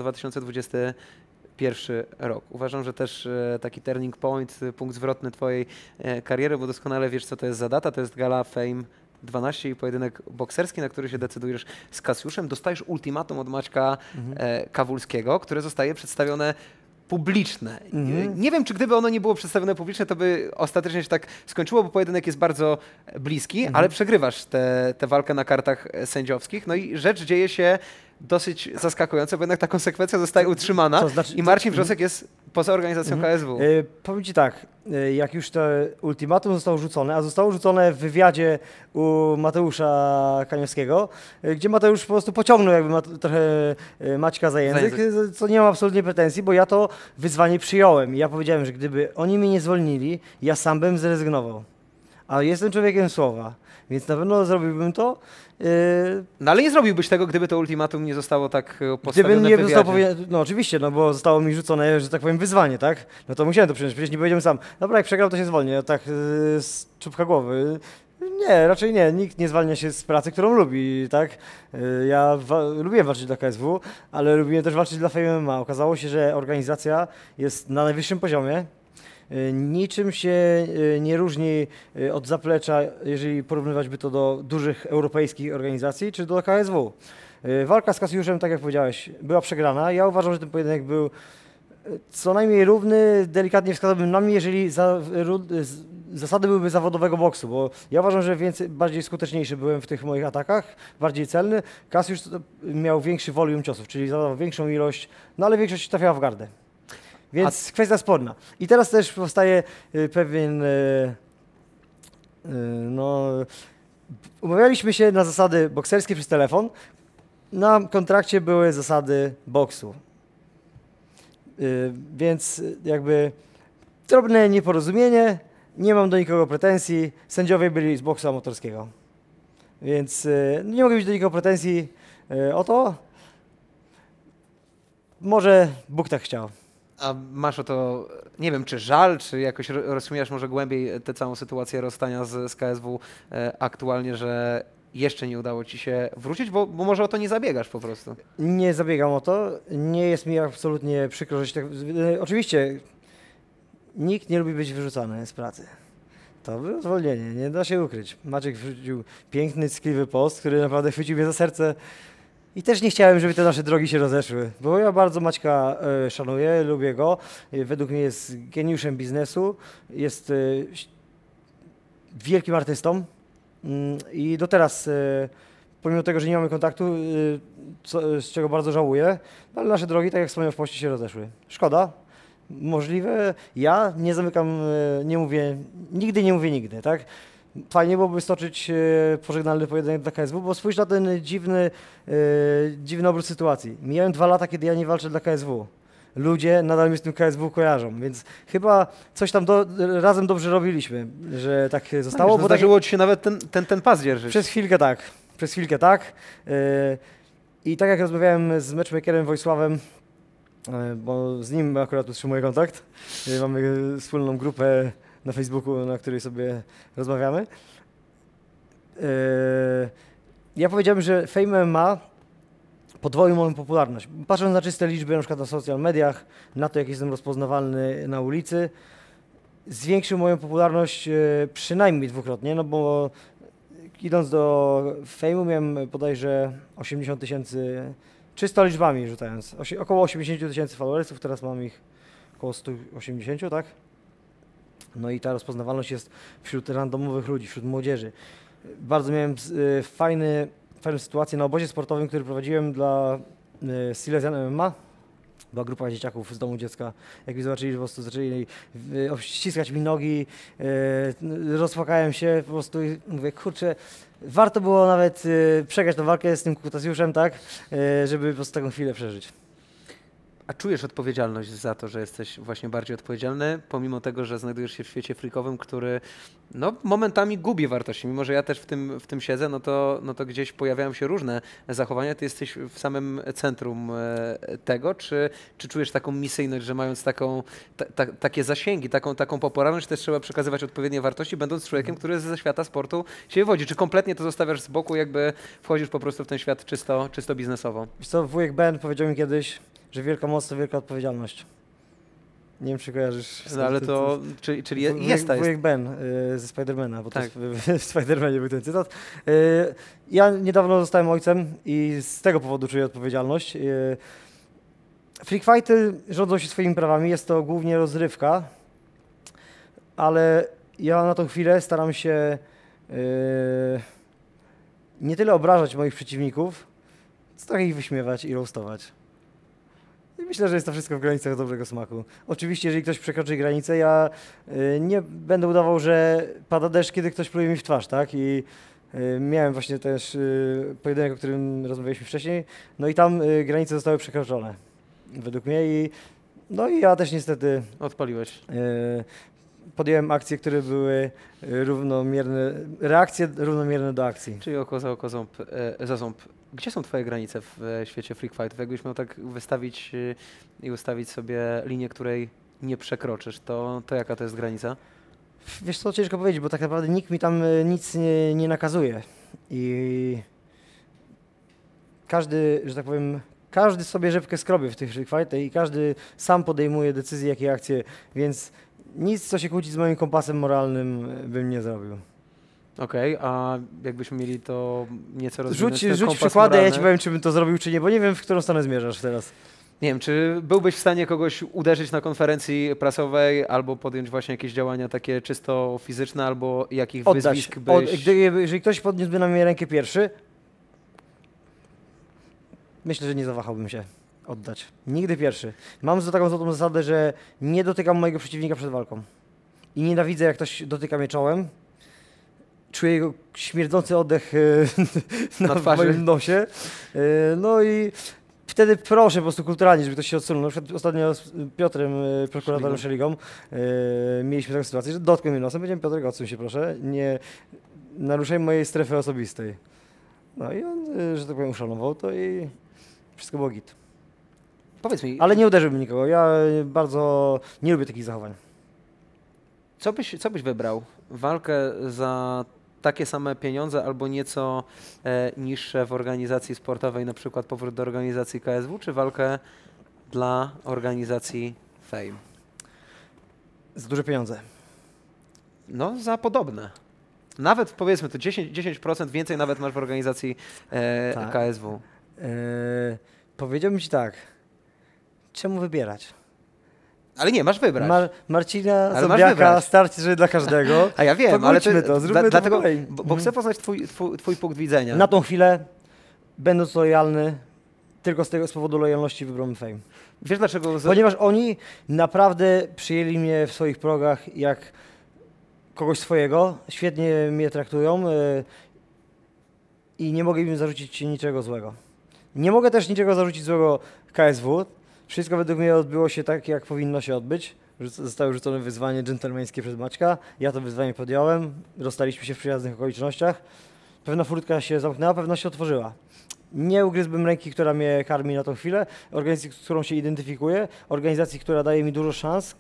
Speaker 2: 2021 rok. Uważam, że też taki turning point, punkt zwrotny twojej kariery, bo doskonale wiesz, co to jest za data, to jest gala Fame 12 i pojedynek bokserski, na który się decydujesz z Kasiuszem. Dostajesz ultimatum od Maćka Kawulskiego, które zostaje przedstawione publiczne. Nie wiem, czy gdyby ono nie było przedstawione publiczne, to by ostatecznie się tak skończyło, bo pojedynek jest bardzo bliski, ale przegrywasz tę walkę na kartach sędziowskich. No i rzecz dzieje się dosyć zaskakująca, bo jednak ta konsekwencja zostaje utrzymana i Marcin Wrzosek jest poza organizacją KSW.
Speaker 1: Powiem Ci tak, jak już to ultimatum zostało rzucone, a zostało rzucone w wywiadzie u Mateusza Kaniowskiego, gdzie Mateusz po prostu pociągnął jakby trochę Maćka za język, co nie mam absolutnie pretensji, bo ja to wyzwanie przyjąłem. Ja powiedziałem, że gdyby oni mnie nie zwolnili, ja sam bym zrezygnował. A jestem człowiekiem słowa, więc na pewno zrobiłbym to.
Speaker 2: No ale nie zrobiłbyś tego, gdyby to ultimatum nie zostało tak postawione w wywiadzie.
Speaker 1: No oczywiście, no bo zostało mi rzucone, że tak powiem, wyzwanie, tak? No to musiałem to przyjąć, przecież nie powiedziałem sam, dobra, jak przegrał, to się zwolnię, tak z czubka głowy. Nie, raczej nie, nikt nie zwalnia się z pracy, którą lubi, tak? Ja lubiłem walczyć dla KSW, ale lubiłem też walczyć dla Fame MMA. Okazało się, że organizacja jest na najwyższym poziomie. Niczym się nie różni od zaplecza, jeżeli porównywać by to do dużych europejskich organizacji, czy do KSW. Walka z Kasiuszem, tak jak powiedziałeś, była przegrana. Ja uważam, że ten pojedynek był co najmniej równy, delikatnie wskazałbym na mnie, jeżeli zasady byłyby zawodowego boksu, bo ja uważam, że bardziej skuteczniejszy byłem w tych moich atakach, bardziej celny. Kasiusz miał większy volume ciosów, czyli zadawał większą ilość, no ale większość trafiała w gardę. Więc kwestia sporna. I teraz też powstaje pewien, umawialiśmy się na zasady bokserskie przez telefon. Na kontrakcie były zasady boksu. Więc jakby drobne nieporozumienie, nie mam do nikogo pretensji, sędziowie byli z boksu amatorskiego. Więc nie mogę mieć do nikogo pretensji o to. Może Bóg tak chciał.
Speaker 2: A masz o to, nie wiem, czy żal, czy jakoś rozsumiasz może głębiej tę całą sytuację rozstania z KSW aktualnie, że jeszcze nie udało ci się wrócić, bo może o to nie zabiegasz po prostu?
Speaker 1: Nie zabiegam o to, nie jest mi absolutnie przykro, że tak... Oczywiście nikt nie lubi być wyrzucany z pracy. To było zwolnienie, nie da się ukryć. Maciek wrzucił piękny, ckliwy post, który naprawdę chwycił mnie za serce. I też nie chciałem, żeby te nasze drogi się rozeszły, bo ja bardzo Maćka szanuję, lubię go. Według mnie jest geniuszem biznesu, jest wielkim artystą i do teraz, pomimo tego, że nie mamy kontaktu, z czego bardzo żałuję, ale nasze drogi, tak jak wspomniałem w poście, się rozeszły. Szkoda, możliwe. Ja nie zamykam, nie mówię, nigdy nie mówię nigdy, tak? Fajnie byłoby stoczyć pożegnalny pojedynek dla KSW, bo spójrz na ten dziwny obrót sytuacji. Mijają 2 lata, kiedy ja nie walczę dla KSW. Ludzie nadal mnie z tym KSW kojarzą, więc chyba coś tam razem dobrze robiliśmy, że tak zostało.
Speaker 2: Bo zdarzyło ci się nawet ten pas dzierżyć.
Speaker 1: Przez chwilkę tak. I tak jak rozmawiałem z matchmakerem Wojsławem, bo z nim akurat utrzymuję kontakt, mamy wspólną grupę na Facebooku, na której sobie rozmawiamy. Ja powiedziałem, że Fame MMA podwoił moją popularność. Patrząc na czyste liczby, na przykład na social mediach, na to, jak jestem rozpoznawalny na ulicy, zwiększył moją popularność przynajmniej dwukrotnie, no bo idąc do Fame'u miałem bodajże 80 000, czysto liczbami rzucając, około 80 000 followersów, teraz mam ich około 180, tak? No i ta rozpoznawalność jest wśród randomowych ludzi, wśród młodzieży. Bardzo miałem fajną sytuację na obozie sportowym, który prowadziłem dla Silesian MMA. Była grupa dzieciaków z domu dziecka. Jak mi zobaczyli, po prostu zaczęli ściskać mi nogi, rozpłakałem się, po prostu mówię, kurczę, warto było nawet przegrać tę walkę z tym Kutasiuszem, tak, żeby po prostu taką chwilę przeżyć.
Speaker 2: A czujesz odpowiedzialność za to, że jesteś właśnie bardziej odpowiedzialny, pomimo tego, że znajdujesz się w świecie freakowym, który no, momentami gubi wartości. Mimo że ja też w tym siedzę, no to gdzieś pojawiają się różne zachowania. Ty jesteś w samym centrum tego. Czy czujesz taką misyjność, że mając takie zasięgi, taką popularność, też trzeba przekazywać odpowiednie wartości, będąc człowiekiem, który ze świata sportu się wywodzi? Czy kompletnie to zostawiasz z boku, jakby wchodzisz po prostu w ten świat czysto biznesowo?
Speaker 1: Wiesz co, wujek Ben powiedział mi kiedyś, że wielka moc to wielka odpowiedzialność. Nie wiem, czy kojarzysz.
Speaker 2: No ale czyli jest ta.
Speaker 1: Wujek Ben ze Spidermana, bo
Speaker 2: tak.
Speaker 1: to w Spidermanie był ten cytat. Ja niedawno zostałem ojcem i z tego powodu czuję odpowiedzialność. Freak fighty rządzą się swoimi prawami, jest to głównie rozrywka, ale ja na tą chwilę staram się nie tyle obrażać moich przeciwników, co trochę ich wyśmiewać i roastować. Myślę, że jest to wszystko w granicach dobrego smaku. Oczywiście, jeżeli ktoś przekroczy granicę, ja nie będę udawał, że pada deszcz, kiedy ktoś pluje mi w twarz, tak? I miałem właśnie też pojedynek, o którym rozmawialiśmy wcześniej, no i tam granice zostały przekroczone, według mnie. I ja też niestety...
Speaker 2: Odpaliłeś.
Speaker 1: Podjąłem akcje, które były reakcje równomierne do akcji.
Speaker 2: Czyli oko za oko, ząb za ząb. Gdzie są twoje granice w świecie freak fightów? Jakbyś miał tak wystawić i ustawić sobie linię, której nie przekroczysz, to jaka to jest granica?
Speaker 1: Wiesz co, ciężko powiedzieć, bo tak naprawdę nikt mi tam nic nie nakazuje. I każdy, że tak powiem, każdy sobie rzepkę skrobie w tych freak fightach i każdy sam podejmuje decyzje, jakie akcje, więc nic, co się kłóci z moim kompasem moralnym, bym nie zrobił.
Speaker 2: Okej, a jakbyśmy mieli to nieco rozwinąć,
Speaker 1: Rzuć przykłady, moralny. Ja ci powiem, czy bym to zrobił, czy nie, bo nie wiem, w którą stronę zmierzasz teraz.
Speaker 2: Nie wiem, czy byłbyś w stanie kogoś uderzyć na konferencji prasowej, albo podjąć właśnie jakieś działania takie czysto fizyczne, albo jakich wyzwisk byś...
Speaker 1: Jeżeli ktoś podniósłby na mnie rękę pierwszy, myślę, że nie zawahałbym się oddać. Nigdy pierwszy. Mam taką złotą zasadę, że nie dotykam mojego przeciwnika przed walką. I nienawidzę, jak ktoś dotyka mnie czołem. Czuję jego śmierdzący oddech na moim nosie. No i wtedy proszę po prostu kulturalnie, żeby ktoś się odsunął. Na przykład ostatnio z Piotrem, prokuratorem Szeligą, mieliśmy taką sytuację, że dotknął mnie nosem. Powiedziałem, Piotrek, odsuń się proszę, nie naruszaj mojej strefy osobistej. No i on, że tak powiem, uszanował to i wszystko było git.
Speaker 2: Powiedz mi...
Speaker 1: Ale nie uderzyłbym nikogo, ja bardzo nie lubię takich zachowań.
Speaker 2: Co byś wybrał? Walkę za takie same pieniądze albo nieco niższe w organizacji sportowej, na przykład powrót do organizacji KSW, czy walkę dla organizacji Fame?
Speaker 1: Za duże pieniądze.
Speaker 2: No, za podobne. Nawet powiedzmy to 10% więcej nawet masz w organizacji tak. KSW.
Speaker 1: Powiedziałbym ci tak, czemu wybierać?
Speaker 2: Ale nie, masz wybrać.
Speaker 1: Marcina Zobiaka, starcie dla każdego.
Speaker 2: A ja wiem, ale
Speaker 1: zróbmy
Speaker 2: dlatego, bo chcę poznać twój punkt widzenia.
Speaker 1: Na tą chwilę, będąc lojalny, tylko z powodu lojalności wybrałem Fame.
Speaker 2: Wiesz dlaczego?
Speaker 1: Ponieważ oni naprawdę przyjęli mnie w swoich progach jak kogoś swojego, świetnie mnie traktują i nie mogę im zarzucić niczego złego. Nie mogę też niczego zarzucić złego KSW. Wszystko według mnie odbyło się tak, jak powinno się odbyć. Zostało rzucone wyzwanie dżentelmeńskie przez Maćka. Ja to wyzwanie podjąłem. Rozstaliśmy się w przyjaznych okolicznościach. Pewna furtka się zamknęła, pewna się otworzyła. Nie ugryzłbym ręki, która mnie karmi na tą chwilę. Organizacji, z którą się identyfikuję. Organizacji, która daje mi dużo szans.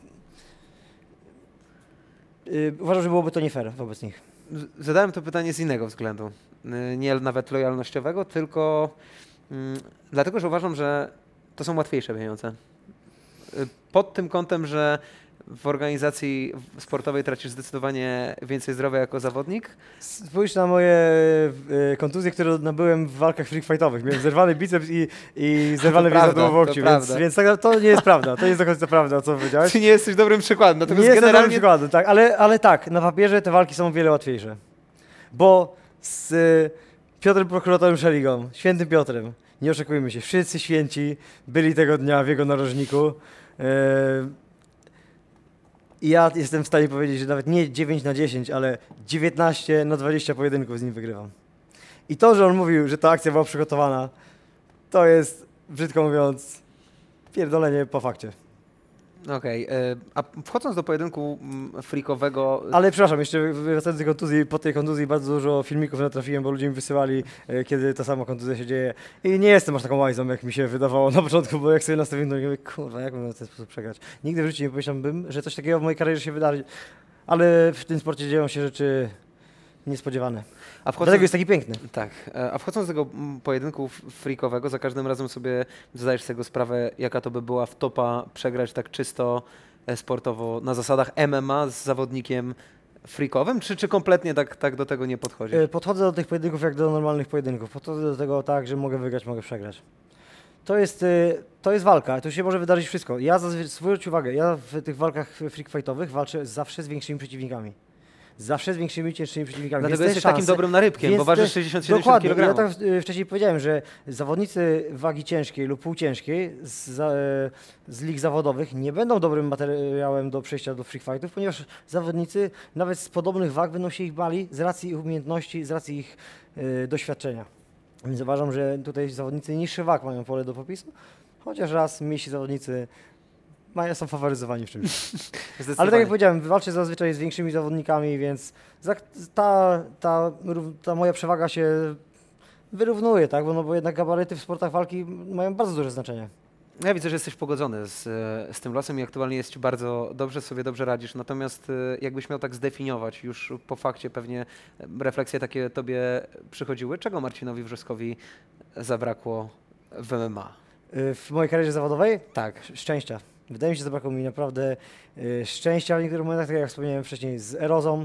Speaker 1: Uważam, że byłoby to nie fair wobec nich.
Speaker 2: Zadałem to pytanie z innego względu. Nie nawet lojalnościowego, tylko dlatego, że uważam, że to są łatwiejsze pieniądze. Pod tym kątem, że w organizacji sportowej tracisz zdecydowanie więcej zdrowia jako zawodnik?
Speaker 1: Spójrz na moje kontuzje, które nabyłem w walkach freak fightowych. Miałem zerwany biceps i zerwane więzadło w łokciu, więc tak, to nie jest prawda. To nie jest do końca prawda, co powiedziałeś.
Speaker 2: Ty nie jesteś dobrym przykładem. Natomiast
Speaker 1: nie
Speaker 2: generalnie...
Speaker 1: jestem dobrym przykładem, tak, ale tak, na papierze te walki są o wiele łatwiejsze. Bo z Piotrem prokuratorem Szeligą, świętym Piotrem, nie oszukujmy się, wszyscy święci byli tego dnia w jego narożniku. I ja jestem w stanie powiedzieć, że nawet nie 9/10, ale 19/20 pojedynków z nim wygrywam. I to, że on mówił, że ta akcja była przygotowana, to jest, brzydko mówiąc, pierdolenie po fakcie.
Speaker 2: Okej, a wchodząc do pojedynku freakowego...
Speaker 1: Ale przepraszam, jeszcze wracając do kontuzji, po tej kontuzji bardzo dużo filmików natrafiłem, bo ludzie mi wysyłali, kiedy ta sama kontuzja się dzieje. I nie jestem aż taką łajzą, jak mi się wydawało na początku, bo jak sobie nastawiłem, to mówię, kurwa, jak bym w ten sposób przegrać. Nigdy w życiu nie pomyślałbym, że coś takiego w mojej karierze się wydarzy, ale w tym sporcie dzieją się rzeczy niespodziewane. Dlatego jest taki piękny.
Speaker 2: Tak, a wchodząc do tego pojedynku freakowego, za każdym razem sobie zdajesz z tego sprawę, jaka to by była wtopa przegrać tak czysto sportowo na zasadach MMA z zawodnikiem freakowym, czy kompletnie tak do tego nie podchodzisz?
Speaker 1: Podchodzę do tych pojedynków jak do normalnych pojedynków. Podchodzę do tego tak, że mogę wygrać, mogę przegrać. To jest walka, tu się może wydarzyć wszystko. Zwróć uwagę, ja w tych walkach freak fightowych walczę zawsze z większymi przeciwnikami. Zawsze z większymi, cięższymi przeciwnikami.
Speaker 2: Dlatego jesteś takim dobrym narybkiem, bo ważysz 67
Speaker 1: dokładnie,
Speaker 2: kg.
Speaker 1: Ja tak wcześniej powiedziałem, że zawodnicy wagi ciężkiej lub półciężkiej z lig zawodowych nie będą dobrym materiałem do przejścia do freak fightów, ponieważ zawodnicy nawet z podobnych wag będą się ich bali z racji ich umiejętności, z racji ich doświadczenia. Więc uważam, że tutaj zawodnicy niższych wag mają pole do popisu, chociaż raz mniejsi zawodnicy są faworyzowani w czymś. Ale tak jak powiedziałem, walczę zazwyczaj z większymi zawodnikami, więc ta moja przewaga się wyrównuje, tak? Bo jednak gabaryty w sportach walki mają bardzo duże znaczenie.
Speaker 2: Ja widzę, że jesteś pogodzony z tym losem i aktualnie jest ci bardzo dobrze, sobie dobrze radzisz. Natomiast jakbyś miał tak zdefiniować, już po fakcie pewnie refleksje takie tobie przychodziły, czego Marcinowi Wrzoskowi zabrakło w MMA?
Speaker 1: W mojej karierze zawodowej?
Speaker 2: Tak.
Speaker 1: Szczęścia. Wydaje mi się, że zabrakło mi naprawdę szczęścia w niektórych momentach, tak jak wspomniałem wcześniej, z erozą.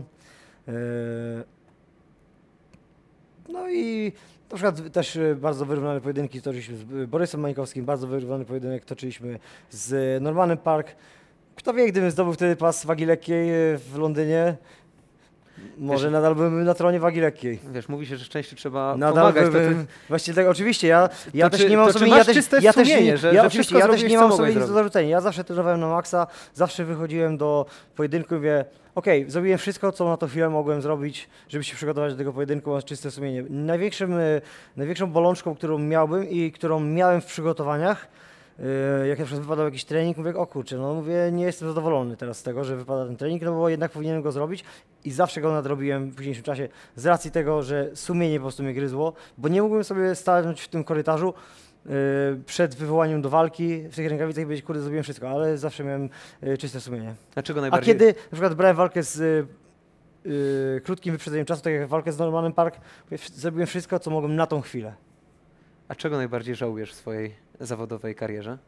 Speaker 1: No i na przykład też bardzo wyrównane pojedynki toczyliśmy z Borysem Mańkowskim, bardzo wyrównany pojedynek toczyliśmy z Normanem Park. Kto wie, gdybym zdobył wtedy pas wagi lekkiej w Londynie, może nadal byłbym na tronie wagi lekkiej.
Speaker 2: Wiesz, mówi się, że szczęście trzeba
Speaker 1: nadal
Speaker 2: pomagać.
Speaker 1: Właśnie tak, oczywiście, ja też nie mam sobie...
Speaker 2: Ja też
Speaker 1: nie mam sobie nic do zarzucenia. Ja zawsze trenowałem na maksa, zawsze wychodziłem do pojedynku i mówię, okej, zrobiłem wszystko, co na tą chwilę mogłem zrobić, żeby się przygotować do tego pojedynku, mam czyste sumienie. Największą bolączką, którą miałbym i którą miałem w przygotowaniach, jak na przykład wypadał jakiś trening, mówię, o kurczę, no mówię, nie jestem zadowolony teraz z tego, że wypada ten trening, no bo jednak powinienem go zrobić i zawsze go nadrobiłem w późniejszym czasie z racji tego, że sumienie po prostu mnie gryzło, bo nie mógłbym sobie stanąć w tym korytarzu przed wywołaniem do walki w tych rękawicach i powiedzieć, kurde, zrobiłem wszystko, ale zawsze miałem czyste sumienie.
Speaker 2: Dlaczego najbardziej?
Speaker 1: A kiedy na przykład brałem walkę z krótkim wyprzedzeniem czasu, tak jak walkę z Normanem Park, zrobiłem wszystko, co mogłem na tą chwilę.
Speaker 2: A czego najbardziej żałujesz w swojej zawodowej karierze?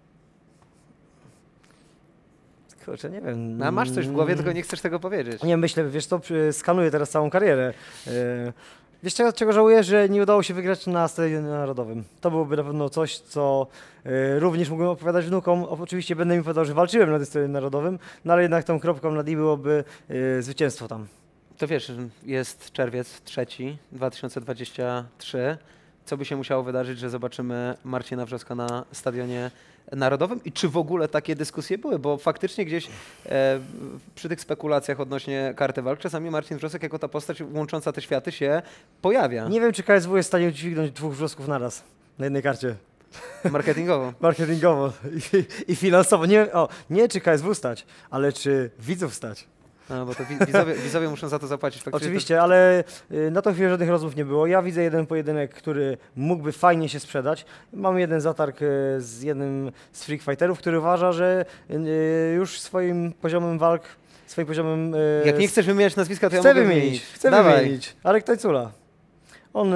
Speaker 1: Kurczę, nie wiem.
Speaker 2: No, a masz coś w głowie, tylko nie chcesz tego powiedzieć.
Speaker 1: Nie, myślę, wiesz co, skanuję teraz całą karierę. Wiesz czego żałuję, że nie udało się wygrać na Stadionie Narodowym. To byłoby na pewno coś, co również mógłbym opowiadać wnukom. Oczywiście będę im powiedział, że walczyłem na tym Stadionie Narodowym, no ale jednak tą kropką nad i byłoby zwycięstwo tam.
Speaker 2: To wiesz, jest czerwiec 3, 2023. Co by się musiało wydarzyć, że zobaczymy Marcina Wrzoska na Stadionie Narodowym i czy w ogóle takie dyskusje były, bo faktycznie gdzieś przy tych spekulacjach odnośnie karty walk czasami Marcin Wrzosek jako ta postać łącząca te światy się pojawia.
Speaker 1: Nie wiem, czy KSW jest w stanie udźwignąć 2 Wrzosków naraz na jednej karcie.
Speaker 2: Marketingowo.
Speaker 1: Marketingowo i finansowo. Nie czy KSW stać, ale czy widzów stać.
Speaker 2: No, bo to widzowie muszą za to zapłacić. Faktycznie
Speaker 1: oczywiście, ale na tą chwilę żadnych rozmów nie było. Ja widzę jeden pojedynek, który mógłby fajnie się sprzedać. Mam jeden zatarg z jednym z freak fighterów, który uważa, że już swoim poziomem walk, swoim poziomem...
Speaker 2: Jak nie chcesz wymieniać nazwiska, to ja
Speaker 1: mogę
Speaker 2: mogę
Speaker 1: wymienić. Chcę wymienić. Arek Tajcula. On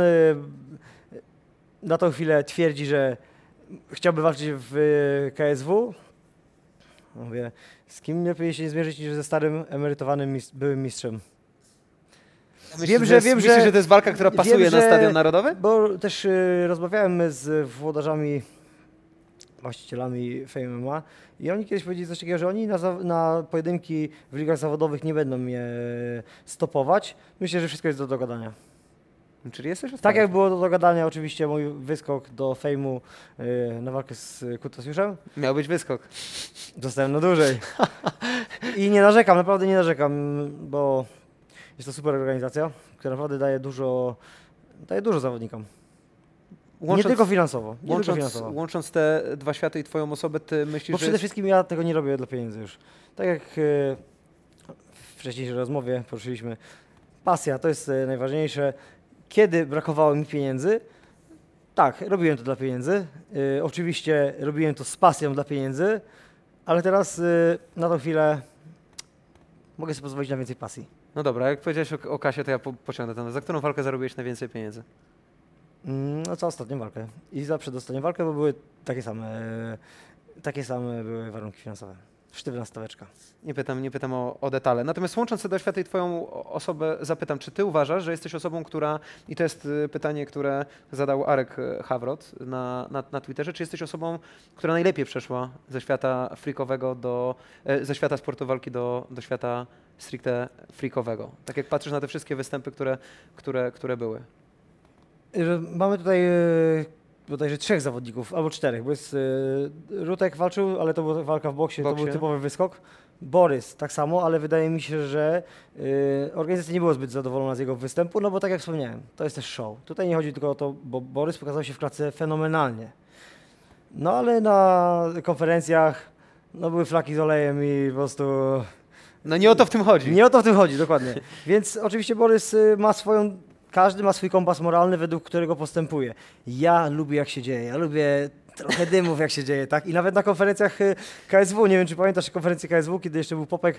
Speaker 1: na tą chwilę twierdzi, że chciałby walczyć w KSW. Mówię, z kim lepiej się nie zmierzyć niż ze starym, emerytowanym byłym mistrzem.
Speaker 2: Myślisz, że to jest walka, która pasuje na Stadion Narodowy?
Speaker 1: Bo też rozmawiałem z włodarzami, właścicielami Fame MMA i oni kiedyś powiedzieli coś takiego, że oni na pojedynki w ligach zawodowych nie będą mnie stopować. Myślę, że wszystko jest do dogadania.
Speaker 2: Czyli jesteś
Speaker 1: Tak jak było do dogadania oczywiście mój wyskok do Fame'u na walkę z Kutasiuszem.
Speaker 2: Miał być wyskok.
Speaker 1: Zostałem na dłużej. I nie narzekam, naprawdę nie narzekam, bo jest to super organizacja, która naprawdę daje dużo zawodnikom. Nie tylko finansowo.
Speaker 2: Łącząc te dwa światy i twoją osobę, ty myślisz,
Speaker 1: bo przede wszystkim ja tego nie robię dla pieniędzy już. Tak jak w wcześniejszej rozmowie poruszyliśmy, pasja to jest najważniejsze. Kiedy brakowało mi pieniędzy, tak, robiłem to dla pieniędzy. Oczywiście robiłem to z pasją dla pieniędzy, ale teraz na tą chwilę mogę sobie pozwolić na więcej pasji.
Speaker 2: No dobra, jak powiedziałeś o kasie, to ja pociągnę ten. Za którą walkę zarobiłeś najwięcej pieniędzy?
Speaker 1: No co ostatnią walkę. I za przedostatnią walkę, bo były takie same były warunki finansowe. Sztywna staweczka.
Speaker 2: Nie pytam o detale. Natomiast łącząc sobie do świata i twoją osobę, zapytam, czy ty uważasz, że jesteś osobą, która, i to jest pytanie, które zadał Arek Hawrot na Twitterze, czy jesteś osobą, która najlepiej przeszła ze świata freakowego ze świata sportu walki do świata stricte freakowego? Tak jak patrzysz na te wszystkie występy, które były.
Speaker 1: Mamy tutaj bodajże 3 zawodników, albo 4, bo jest Rutek walczył, ale to była walka w boksie, to był typowy wyskok. Borys tak samo, ale wydaje mi się, że organizacja nie była zbyt zadowolona z jego występu, no bo tak jak wspomniałem, to jest też show. Tutaj nie chodzi tylko o to, bo Borys pokazał się w klatce fenomenalnie. No ale na konferencjach były flaki z olejem i po prostu...
Speaker 2: No nie o to w tym chodzi.
Speaker 1: Nie o to w tym chodzi, dokładnie. Więc oczywiście Borys ma swoją... Każdy ma swój kompas moralny, według którego postępuje. Ja lubię jak się dzieje, ja lubię trochę dymów jak się dzieje, tak? I nawet na konferencjach KSW, nie wiem czy pamiętasz konferencję KSW, kiedy jeszcze był Popek,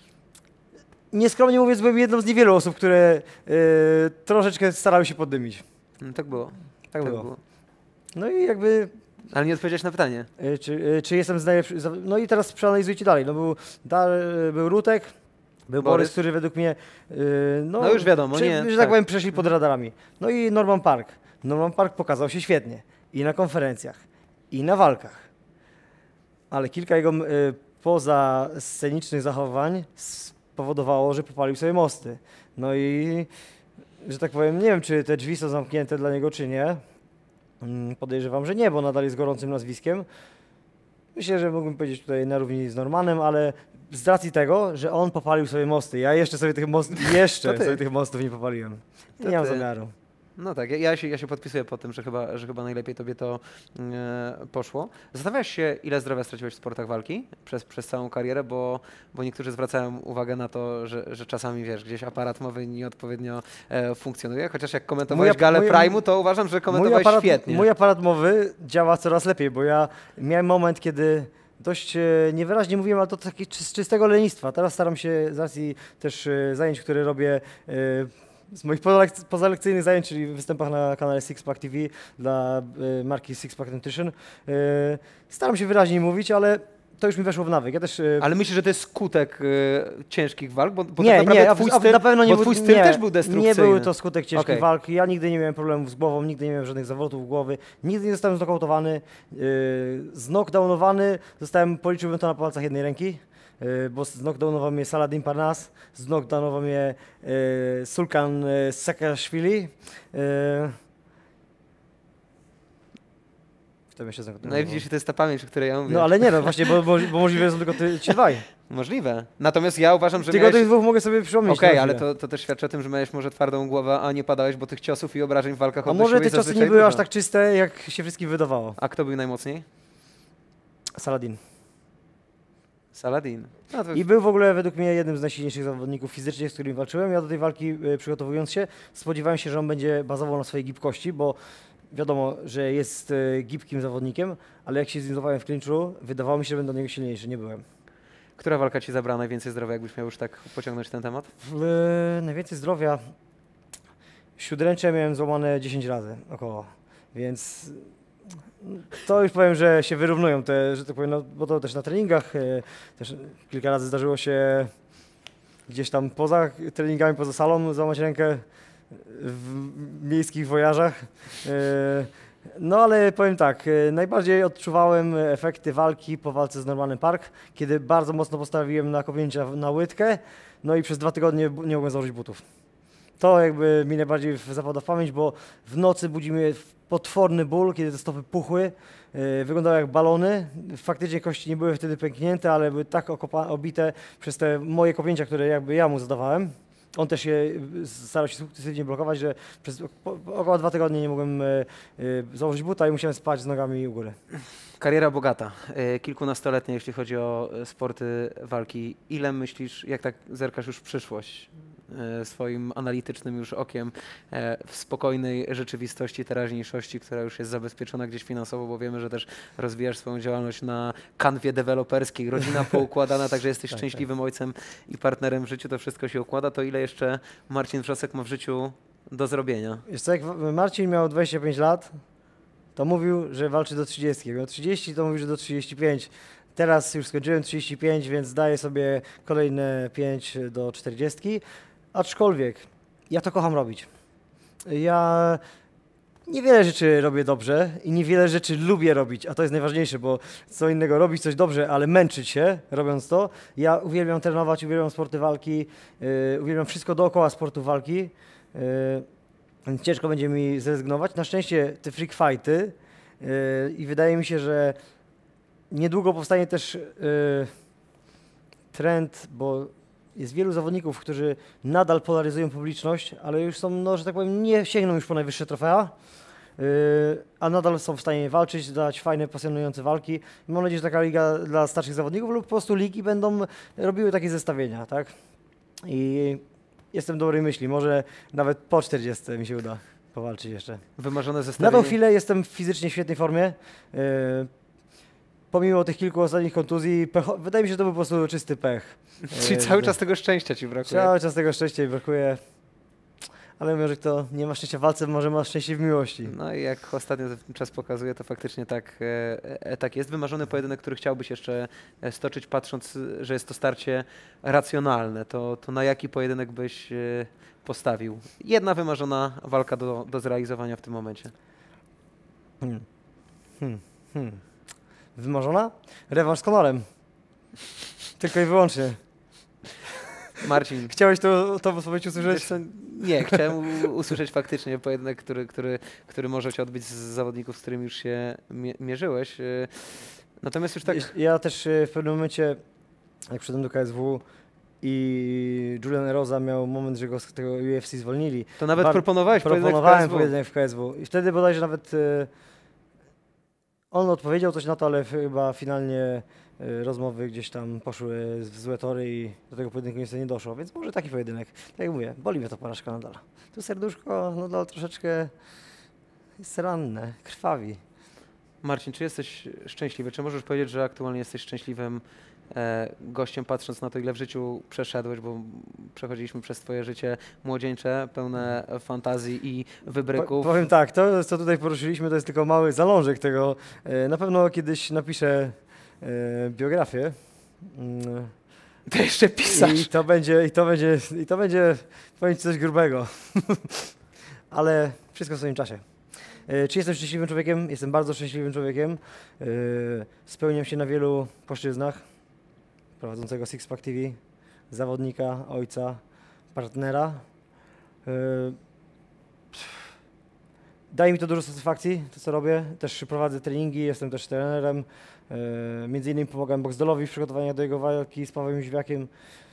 Speaker 1: nieskromnie mówiąc byłem jedną z niewielu osób, które troszeczkę starały się poddymić.
Speaker 2: Tak było.
Speaker 1: Tak było. No i jakby...
Speaker 2: Ale nie odpowiedziałeś na pytanie.
Speaker 1: Czy jestem z najlepszych... No i teraz przeanalizujcie dalej. No był Rutek, był Borys, który według mnie,
Speaker 2: no już wiadomo,
Speaker 1: że tak powiem, przeszli pod radarami. No i Norman Park. Norman Park pokazał się świetnie. I na konferencjach, i na walkach. Ale kilka jego pozascenicznych zachowań spowodowało, że popalił sobie mosty. No i, że tak powiem, nie wiem, czy te drzwi są zamknięte dla niego, czy nie. Podejrzewam, że nie, bo nadal jest gorącym nazwiskiem. Myślę, że mógłbym powiedzieć tutaj na równi z Normanem, ale z racji tego, że on popalił sobie mosty. Ja jeszcze sobie tych mostów nie popaliłem. Nie mam zamiaru.
Speaker 2: No tak, ja się podpisuję po tym, że chyba najlepiej tobie to poszło. Zastanawiasz się, ile zdrowia straciłeś w sportach walki przez całą karierę, bo niektórzy zwracają uwagę na to, że czasami, wiesz, gdzieś aparat mowy nieodpowiednio funkcjonuje, chociaż jak komentowałeś galę Prime'u, to uważam, że komentowałeś świetnie.
Speaker 1: Mój aparat mowy działa coraz lepiej, bo ja miałem moment, kiedy dość niewyraźnie mówiłem, ale to taki z czystego lenistwa. Teraz staram się z racji też zajęć, które robię z moich pozalekcyjnych zajęć, czyli w występach na kanale Sixpack TV dla marki Sixpack Nutrition. Staram się wyraźniej mówić, ale to już mi weszło w nawyk. Ja też,
Speaker 2: ale myślisz, że to jest skutek ciężkich walk? Bo
Speaker 1: nie,
Speaker 2: tak naprawdę twój styl
Speaker 1: nie,
Speaker 2: też był destrukcyjny.
Speaker 1: Nie był to skutek ciężkich walk. Ja nigdy nie miałem problemów z głową, nigdy nie miałem żadnych zawrotów głowy, nigdy nie zostałem znokautowany, znockdownowany. Policzyłbym to na palcach jednej ręki. Bo znockdownował mnie Saladin Parnas, znockdownował mnie Sulkan Saakaszwili.
Speaker 2: No i widzisz, to jest ta pamięć, o której ja mówię.
Speaker 1: No ale nie, no właśnie, bo możliwe są tylko ci dwaj.
Speaker 2: Możliwe. Natomiast ja uważam, że
Speaker 1: tylko tych dwóch mogę sobie przypomnieć.
Speaker 2: Okej, ale to też świadczy o tym, że miałeś może twardą głowę, a nie padałeś, bo tych ciosów i obrażeń w walkach odnosiłeś.
Speaker 1: A może te ciosy nie były aż tak czyste, jak się wszystkim wydawało.
Speaker 2: A kto był najmocniej?
Speaker 1: Saladin.
Speaker 2: No to...
Speaker 1: I był w ogóle według mnie jednym z najsilniejszych zawodników fizycznie, z którym walczyłem. Ja do tej walki przygotowując się, spodziewałem się, że on będzie bazował na swojej gibkości, bo wiadomo, że jest gibkim zawodnikiem, ale jak się zorientowałem w clinchu, wydawało mi się, że będę do niego silniejszy. Nie byłem.
Speaker 2: Która walka ci zabrała najwięcej zdrowia, jakbyś miał już tak pociągnąć ten temat?
Speaker 1: Najwięcej zdrowia. Śródręcze miałem złamane 10 razy około, więc To już powiem, że się wyrównują te, że tak powiem, no, bo to też na treningach, też kilka razy zdarzyło się gdzieś tam poza treningami, poza salą złamać rękę w miejskich wojażach. No ale powiem tak, najbardziej odczuwałem efekty walki po walce z Normanem Park, kiedy bardzo mocno postawiłem na kopnięcia na łydkę, no i przez 2 tygodnie nie mogłem założyć butów. To jakby mi najbardziej zapadło w pamięć, bo w nocy budzi mnie potworny ból, kiedy te stopy puchły, wyglądały jak balony. Faktycznie kości nie były wtedy pęknięte, ale były tak obite przez te moje kopnięcia, które jakby ja mu zadawałem. On też je starał się sukcesywnie blokować, że przez około 2 tygodnie nie mogłem założyć buta i musiałem spać z nogami u góry.
Speaker 2: Kariera bogata, kilkunastoletnia, jeśli chodzi o sporty walki. Ile myślisz, jak tak zerkasz już w przyszłość swoim analitycznym już okiem w spokojnej rzeczywistości, teraźniejszości, która już jest zabezpieczona gdzieś finansowo, bo wiemy, że też rozwijasz swoją działalność na kanwie deweloperskiej, rodzina poukładana, także jesteś szczęśliwym ojcem i partnerem w życiu, to wszystko się układa, to ile jeszcze Marcin Wrzosek ma w życiu do zrobienia?
Speaker 1: Wiesz co, jak Marcin miał 25 lat, to mówił, że walczy do 30. Jak miał 30, to mówił, że do 35. Teraz już skończyłem 35, więc daję sobie kolejne 5 do 40. Aczkolwiek ja to kocham robić. Ja niewiele rzeczy robię dobrze i niewiele rzeczy lubię robić, a to jest najważniejsze, bo co innego robić coś dobrze, ale męczyć się robiąc to. Ja uwielbiam trenować, uwielbiam sporty walki, uwielbiam wszystko dookoła sportu walki. Więc ciężko będzie mi zrezygnować. Na szczęście te freak fighty i wydaje mi się, że niedługo powstanie też trend, bo jest wielu zawodników, którzy nadal polaryzują publiczność, ale już są, no, że tak powiem, nie sięgną już po najwyższe trofea, a nadal są w stanie walczyć, dać fajne, pasjonujące walki. I mam nadzieję, że taka liga dla starszych zawodników lub po prostu ligi będą robiły takie zestawienia, tak? I jestem dobrej myśli, może nawet po 40 mi się uda powalczyć jeszcze.
Speaker 2: Wymarzone zestawienie?
Speaker 1: Na tą chwilę jestem w fizycznie świetnej formie. Pomimo tych kilku ostatnich kontuzji, wydaje mi się, że to był po prostu czysty pech.
Speaker 2: Czyli cały czas tego szczęścia ci brakuje?
Speaker 1: Cały czas tego szczęścia mi brakuje. Ale może kto nie ma szczęścia w walce, może ma szczęście w miłości.
Speaker 2: No i jak ostatnio czas pokazuje, to faktycznie tak jest. Wymarzony pojedynek, który chciałbyś jeszcze stoczyć, patrząc, że jest to starcie racjonalne, to na jaki pojedynek byś postawił? Jedna wymarzona walka do zrealizowania w tym momencie.
Speaker 1: Wymarzona? Rewanż z Conorem. Tylko i wyłącznie.
Speaker 2: Marcin.
Speaker 1: Chciałeś to odpowiedź usłyszeć?
Speaker 2: Nie, chciałem usłyszeć faktycznie pojedynek, który może się odbyć z zawodników, z którymi już się mierzyłeś. Natomiast już tak...
Speaker 1: Ja też w pewnym momencie, jak przyszedłem do KSW i Julian Erosa miał moment, że go z tego UFC zwolnili.
Speaker 2: To nawet
Speaker 1: proponowałem pojedynek w KSW. I wtedy bodajże nawet on odpowiedział coś na to, ale chyba finalnie rozmowy gdzieś tam poszły w złe tory i do tego pojedynku niestety nie doszło, więc może taki pojedynek. Tak jak mówię, boli mnie to porażka nadal. Tu serduszko nadal troszeczkę jest ranne, krwawi.
Speaker 2: Marcin, czy jesteś szczęśliwy? Czy możesz powiedzieć, że aktualnie jesteś szczęśliwym gościem, patrząc na to, ile w życiu przeszedłeś, bo przechodziliśmy przez twoje życie młodzieńcze, pełne fantazji i wybryków.
Speaker 1: Powiem tak, to co tutaj poruszyliśmy, to jest tylko mały zalążek tego. Na pewno kiedyś napiszę biografię.
Speaker 2: To jeszcze pisarz.
Speaker 1: I to będzie powiem ci coś grubego. Ale wszystko w swoim czasie. Czy jestem szczęśliwym człowiekiem? Jestem bardzo szczęśliwym człowiekiem. Spełniam się na wielu płaszczyznach. Prowadzącego Sixpack TV, zawodnika, ojca, partnera. Daje mi to dużo satysfakcji, to co robię. Też prowadzę treningi, jestem też trenerem. Między innymi pomagam Boxdelowi w przygotowaniu do jego walki z Pawłem Jóźwiakiem.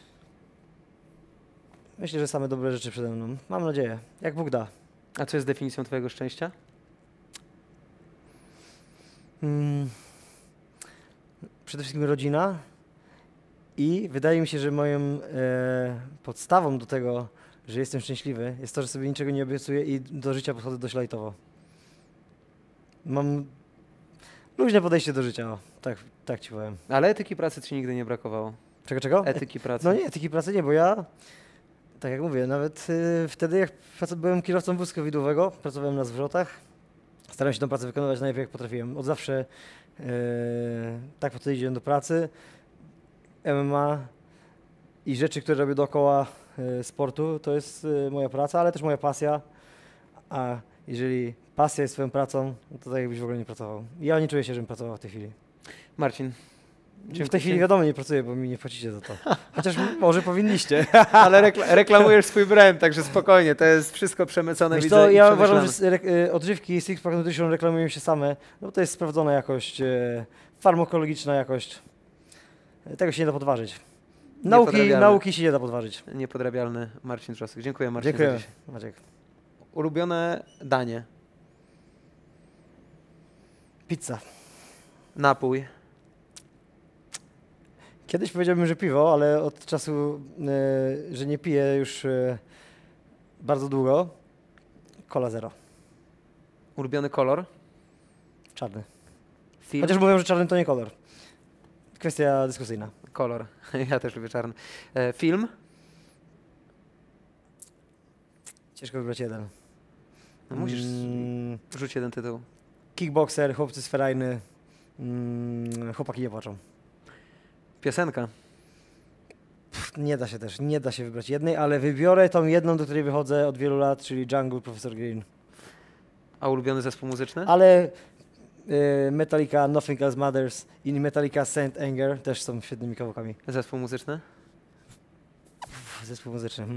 Speaker 1: Myślę, że same dobre rzeczy przede mną. Mam nadzieję, jak Bóg da.
Speaker 2: A co jest definicją twojego szczęścia?
Speaker 1: Przede wszystkim rodzina i wydaje mi się, że moją podstawą do tego, że jestem szczęśliwy, jest to, że sobie niczego nie obiecuję i do życia podchodzę dość lajtowo. Mam luźne podejście do życia, o, tak ci powiem.
Speaker 2: Ale etyki pracy ci nigdy nie brakowało?
Speaker 1: Czego?
Speaker 2: Etyki pracy.
Speaker 1: No nie, etyki pracy nie, bo ja, tak jak mówię, nawet wtedy jak byłem kierowcą wózka widłowego, pracowałem na zwrotach Staram się tę pracę wykonywać najlepiej jak potrafiłem. Od zawsze tak podchodziłem do pracy. MMA i rzeczy, które robię dookoła sportu, to jest moja praca, ale też moja pasja. A jeżeli pasja jest swoją pracą, no to tak jakbyś w ogóle nie pracował. Ja nie czuję się, żebym pracował w tej chwili.
Speaker 2: Marcin.
Speaker 1: W tej chwili wiadomo, nie pracuję, bo mi nie płacicie za to. Chociaż może powinniście.
Speaker 2: Ale reklamujesz swój brand, także spokojnie, to jest wszystko przemycone,
Speaker 1: Wiesz
Speaker 2: widzę,
Speaker 1: co,
Speaker 2: i
Speaker 1: ja uważam,
Speaker 2: przemyślane.
Speaker 1: że odżywki Sixpack Nutrition reklamują się same, no bo to jest sprawdzona jakość, farmakologiczna jakość. Tego się nie da podważyć. Nauki się nie da podważyć.
Speaker 2: Niepodrabialny Marcin Trosek. Dziękuję, Marcin, za
Speaker 1: Dziękuję,
Speaker 2: dzisiaj.
Speaker 1: Maciek.
Speaker 2: Ulubione danie,
Speaker 1: Pizza.
Speaker 2: napój,
Speaker 1: Kiedyś powiedziałbym, że piwo, ale od czasu, że nie piję już bardzo długo, Cola Zero.
Speaker 2: ulubiony kolor,
Speaker 1: Czarny.
Speaker 2: film,
Speaker 1: Chociaż mówią, że czarny to nie kolor. Kwestia dyskusyjna.
Speaker 2: kolor. Ja też lubię czarny. Film,
Speaker 1: Ciężko wybrać jeden.
Speaker 2: no musisz rzuć jeden tytuł.
Speaker 1: Kickboxer, chłopcy z ferajny, chłopaki nie płaczą.
Speaker 2: Piosenka,
Speaker 1: Nie da się wybrać jednej, ale wybiorę tą jedną, do której wychodzę od wielu lat, czyli Jungle, Professor Green.
Speaker 2: a ulubiony zespół muzyczny?
Speaker 1: Ale Metallica, Nothing Else Matters i Metallica Saint Anger też są świetnymi kawałkami.
Speaker 2: Zespół muzyczny?
Speaker 1: Zespół muzyczny.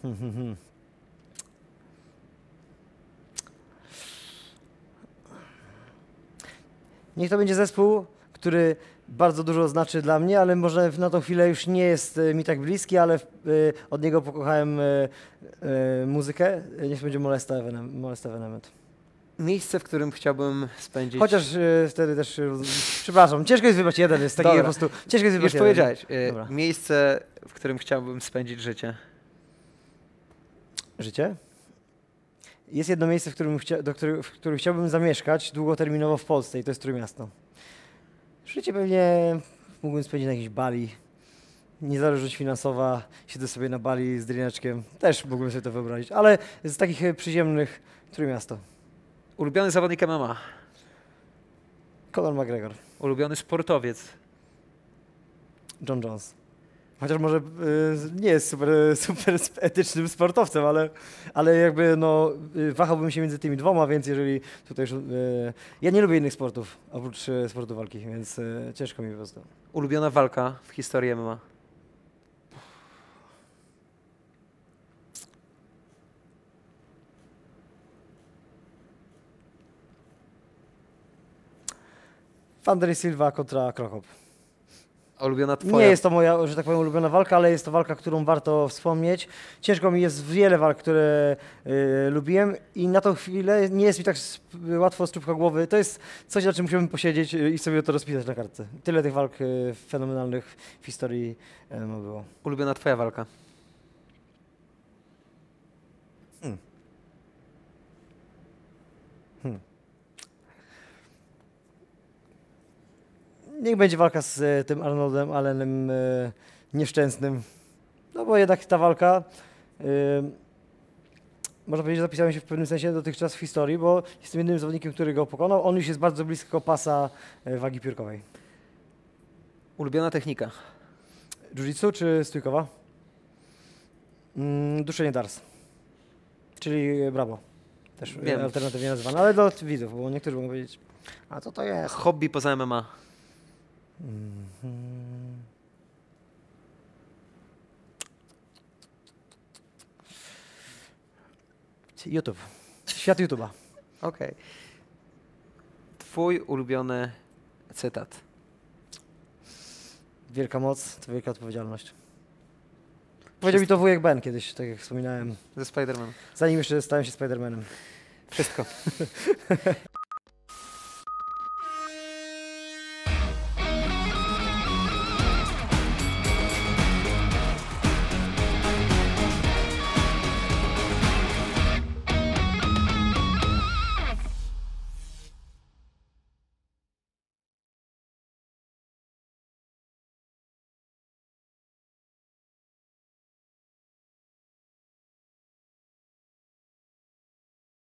Speaker 1: Niech to będzie zespół, który bardzo dużo znaczy dla mnie, ale może na tą chwilę już nie jest mi tak bliski, ale od niego pokochałem muzykę. Niech to będzie Molesta Evenement.
Speaker 2: Miejsce, w którym chciałbym spędzić...
Speaker 1: Chociaż wtedy też, przepraszam, ciężko jest wybrać jeden, jest taki
Speaker 2: Dobra.
Speaker 1: po prostu, ciężko jest wybrać
Speaker 2: Już
Speaker 1: jeden.
Speaker 2: powiedziałeś.
Speaker 1: Dobra.
Speaker 2: Miejsce, w którym chciałbym spędzić życie.
Speaker 1: Życie? Jest jedno miejsce, w którym chciałbym zamieszkać długoterminowo w Polsce i to jest Trójmiasto. Życie pewnie mógłbym spędzić na jakiejś Bali. Niezależność finansowa, siedzę sobie na Bali z drineczkiem. Też mógłbym sobie to wyobrazić, ale z takich przyziemnych Trójmiasto.
Speaker 2: Ulubiony zawodnik MMA.
Speaker 1: Conor McGregor,
Speaker 2: Ulubiony sportowiec.
Speaker 1: John Jones. Chociaż może nie jest super etycznym sportowcem, ale jakby no, wahałbym się między tymi dwoma, więc jeżeli tutaj już... ja nie lubię innych sportów, oprócz sportu walki, więc ciężko mi po prostu.
Speaker 2: Ulubiona walka w historii MMA.
Speaker 1: Wanderlei Silva kontra Krokop.
Speaker 2: A ulubiona twoja?
Speaker 1: Nie jest to moja, że tak powiem, ulubiona walka, ale jest to walka, którą warto wspomnieć. Ciężko mi jest wiele walk, które lubiłem i na tą chwilę nie jest mi tak łatwo strzupka głowy. To jest coś, na czym musiałbym posiedzieć i sobie to rozpisać na kartce. Tyle tych walk fenomenalnych w historii MMA było.
Speaker 2: Ulubiona twoja walka.
Speaker 1: Niech będzie walka z tym Arnoldem Allenem nieszczęsnym. No bo jednak ta walka, można powiedzieć, że zapisałem się w pewnym sensie dotychczas w historii, bo jestem jedynym zawodnikiem, który go pokonał. On już jest bardzo blisko pasa wagi piórkowej.
Speaker 2: Ulubiona technika.
Speaker 1: Jiu-jitsu czy stójkowa? Duszenie dars, czyli brawo. Też
Speaker 2: Wiem.
Speaker 1: alternatywnie nazywane, ale do widzów, bo niektórzy mogą powiedzieć, a co to jest?
Speaker 2: Hobby poza MMA.
Speaker 1: YouTube. Świat YouTube'a.
Speaker 2: Okej. Twój ulubiony cytat.
Speaker 1: Wielka moc to wielka odpowiedzialność. Powiedział mi to wujek Ben kiedyś, tak jak wspominałem,
Speaker 2: Ze Spider-Man.
Speaker 1: zanim jeszcze stałem się Spider-Manem.
Speaker 2: Wszystko.